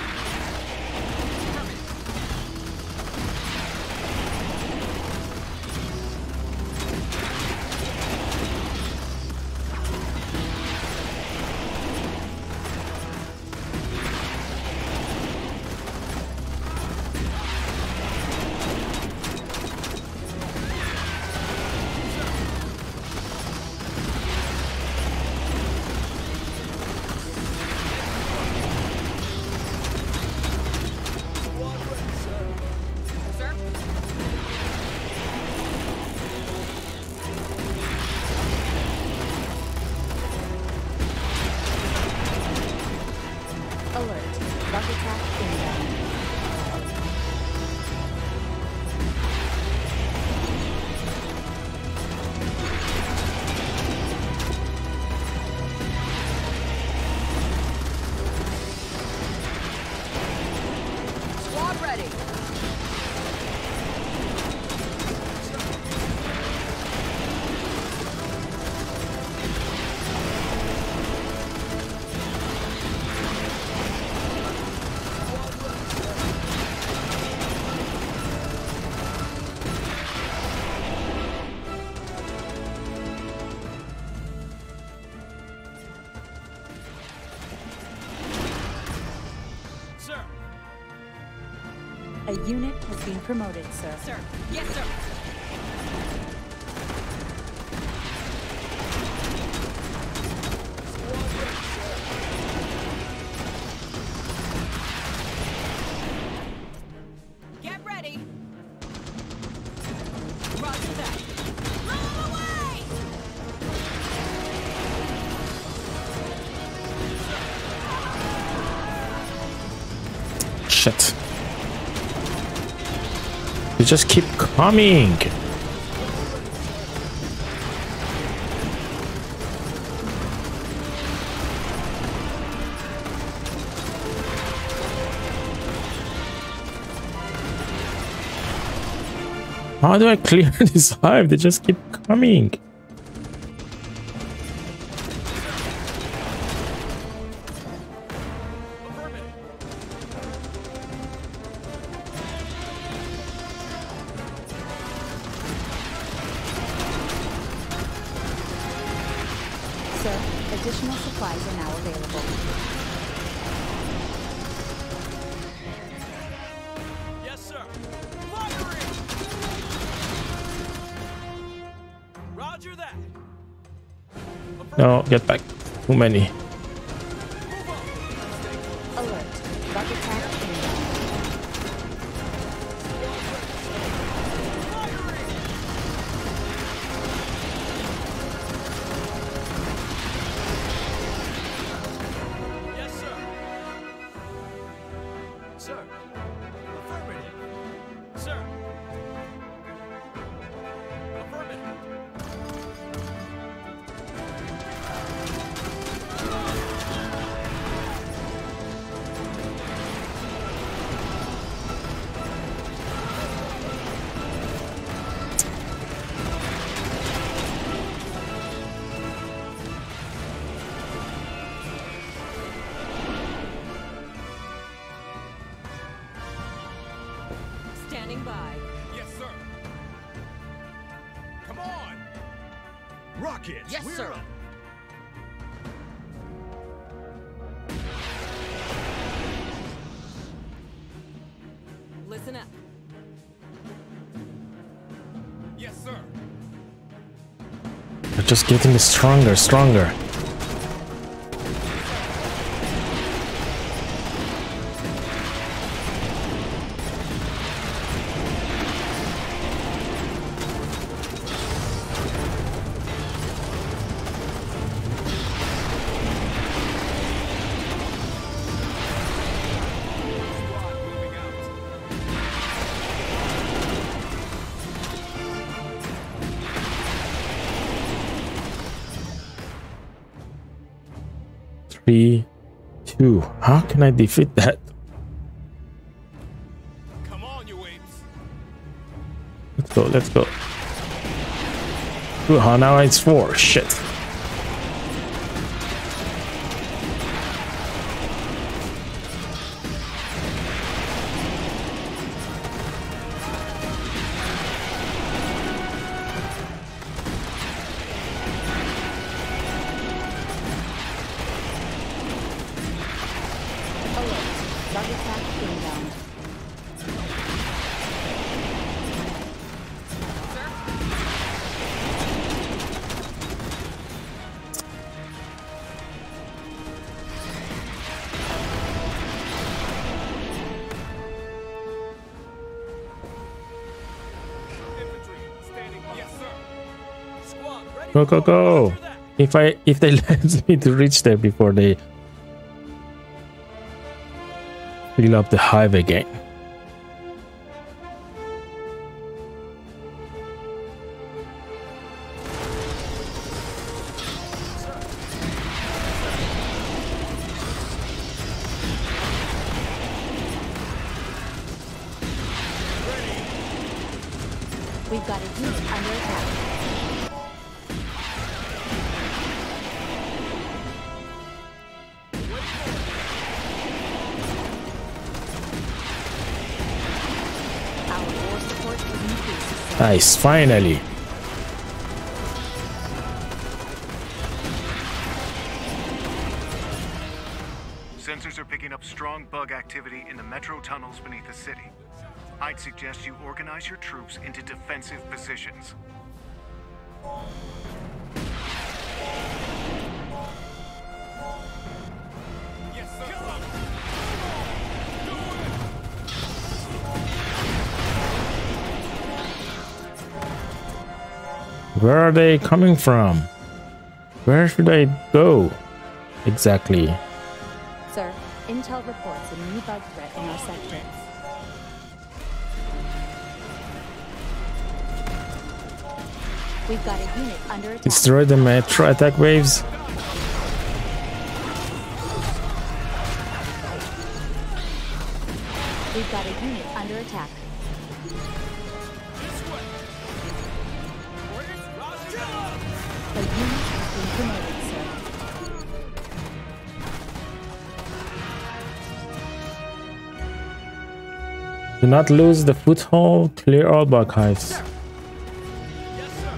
Alert. Bug attack inbound. Squad ready. Sir. A unit has been promoted, sir. Sir. Yes, sir. Get ready. Roger that. Blow away! Shit. They just keep coming. How do I clear this hive? They just keep coming. Sir, additional supplies are now available. Yes, sir. Firing! Roger that. No, get back. Too many. Alert. Bug attack inbound. Yes, sir. Sir. Affirmative. Sir. Affirmative. Standing by. Yes, sir. Come on. Rockets. Yes, we're sir. up. Listen up. Yes, sir. They're just getting stronger, stronger. Squad moving out. Three, two. How can I defeat that? Come on, you apes. Let's go, let's go. Ooh, now it's 4. Shit. Alert. Bug attack inbound. Infantry standing by. Yes, sir. Squad ready. Go, go, go. Roger that. If they let me to reach there before they Fill up the hive again. We've got a unit under attack. Our war support has increased. Nice, finally. Sensors are picking up strong bug activity in the metro tunnels beneath the city. I'd suggest you organize your troops into defensive positions. Yes, sir. Kill him. Where are they coming from? Where should I go? Exactly. Sir, intel reports a new bug threat in our sector. We've got a unit under attack. Destroy the metro attack waves. We've got a unit under attack. This way. Orders, Roger. A unit has been promoted, sir. Do not lose the foothold. Clear all bug hives. Yes, sir.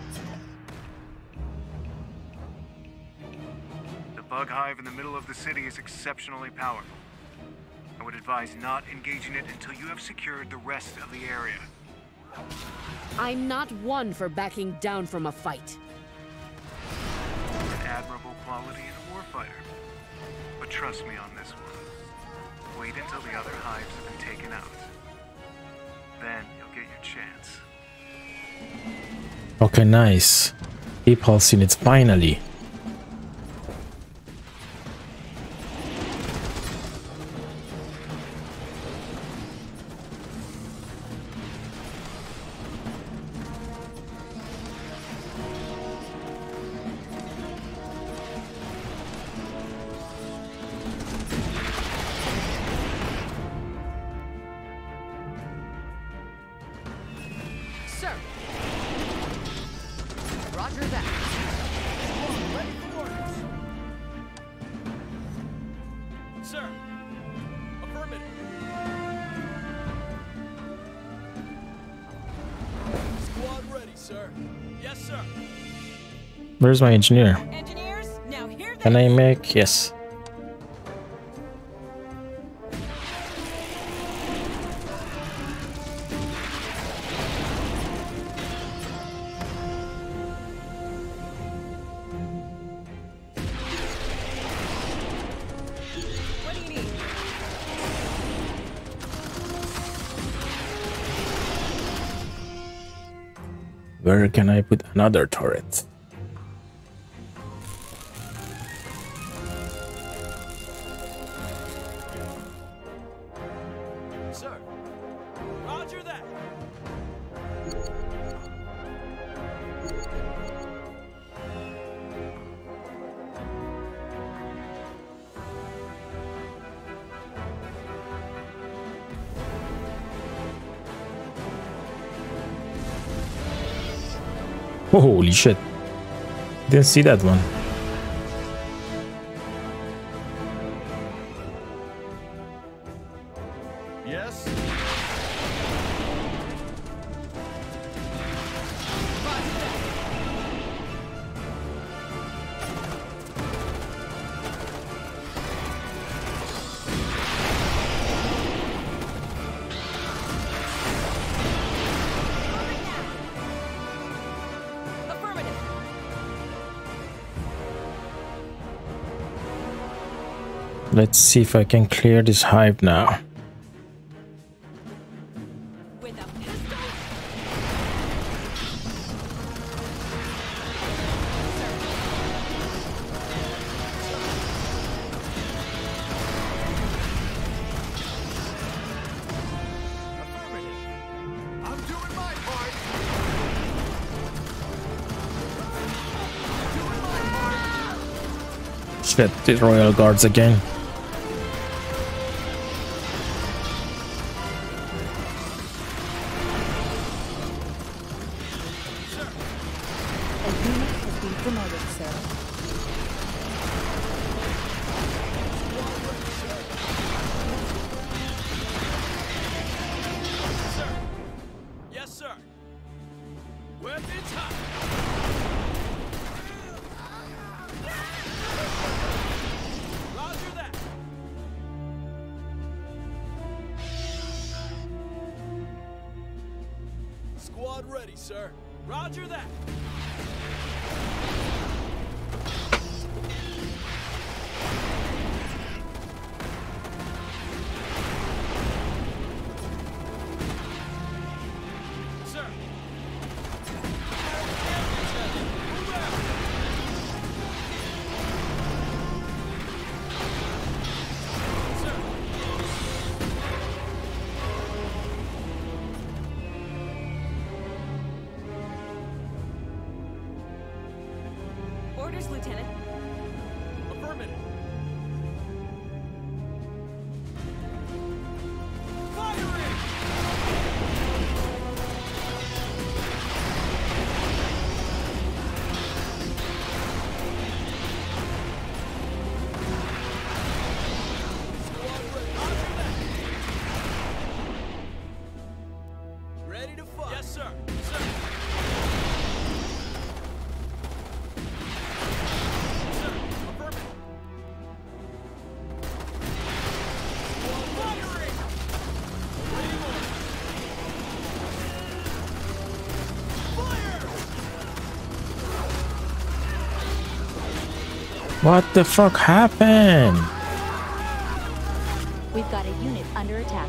The bug hive in the middle of the city is exceptionally powerful. I would advise not engaging it until you have secured the rest of the area. I'm not one for backing down from a fight. An admirable quality in a warfighter. But trust me on this one. Wait until the other hives have been taken out. Then you'll get your chance. Okay, nice. Impulse units, finally. Sir. Roger that. Ready for orders. Sir. Affirmative. Squad ready, sir. Yes, sir. Where's my engineer? Engineers, now hear this. Can I make? Yes. What do you need? Where can I put another turret? Sir. Roger that. Oh, holy shit. Didn't see that one. Yes. Affirmative. Let's see if I can clear this hive now. With a pistol. Shit, the Royal Guards again. Squad ready, sir. Roger that. Sir. Orders, Lieutenant. Affirmative. Firing! Ready to fire. Yes, sir. Sir. What the fuck happened? We've got a unit under attack.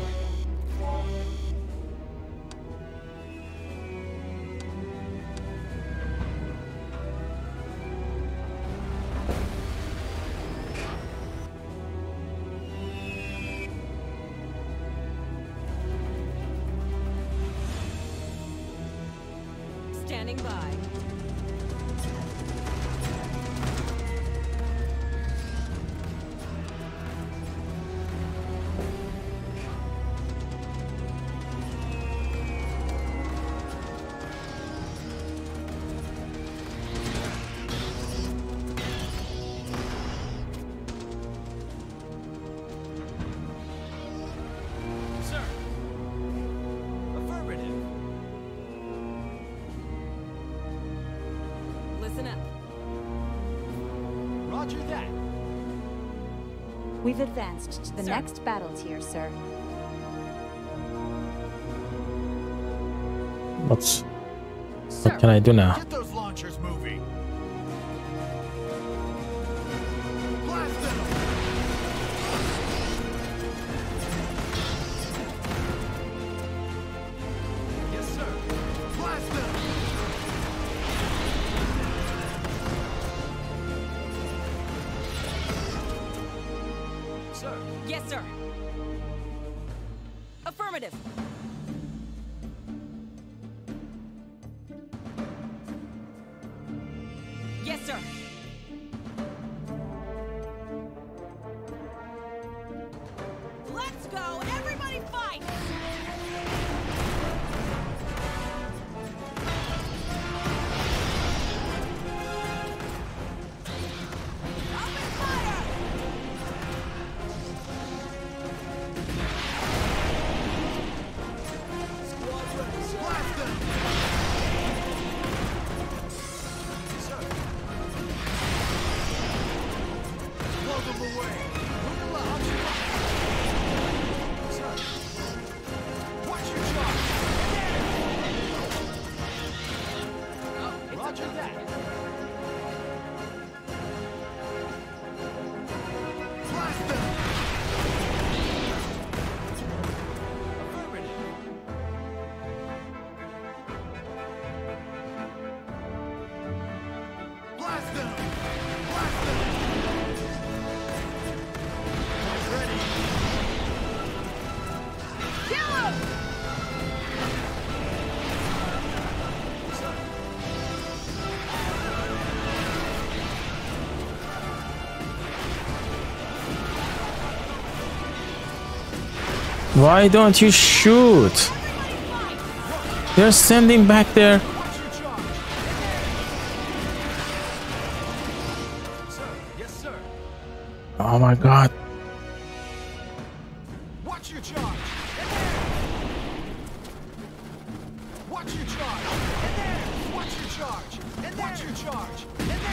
Standing by. Sir. Affirmative. Listen up. Roger that. We've advanced to the Sir. next battle tier, sir. What can I do now? Get those launchers moving. Blast them. Yes, sir. Blast them. Sir. Yes, sir. Affirmative. Yes, sir. Let's go! Everybody fight! Open fire! Squad ready, sir. Blast them. Sir. Blow them away. Move along. Why don't you shoot? They're standing back there. Oh my god. Watch your charge. Watch your charge. And there. Watch your charge. And watch your charge. And there.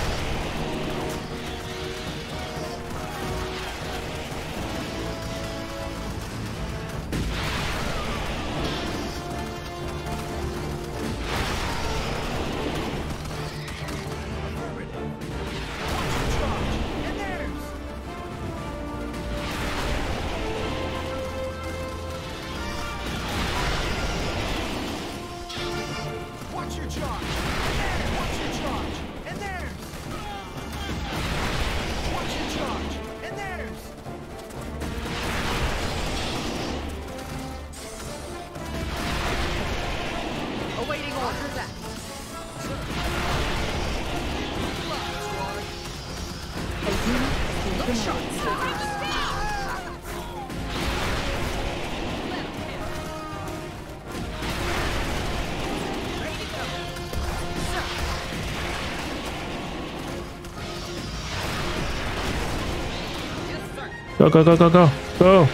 Go, go, go, go, go, go.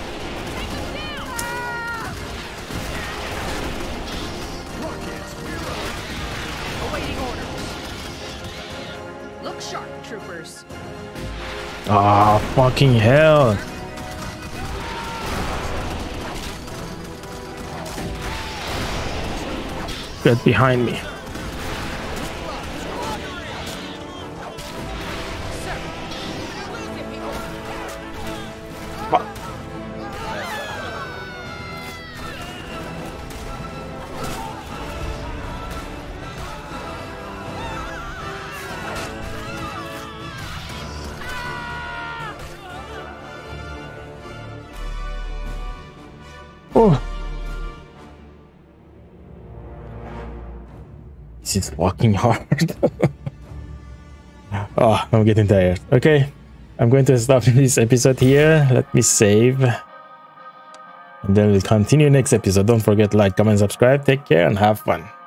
Awaiting orders. Look sharp, troopers. Ah, fucking hell. Get behind me. Oh, this is fucking hard. Oh, I'm getting tired. Okay, I'm going to stop this episode here. Let me save, and then we'll continue next episode. Don't forget to like, comment, subscribe. Take care and have fun.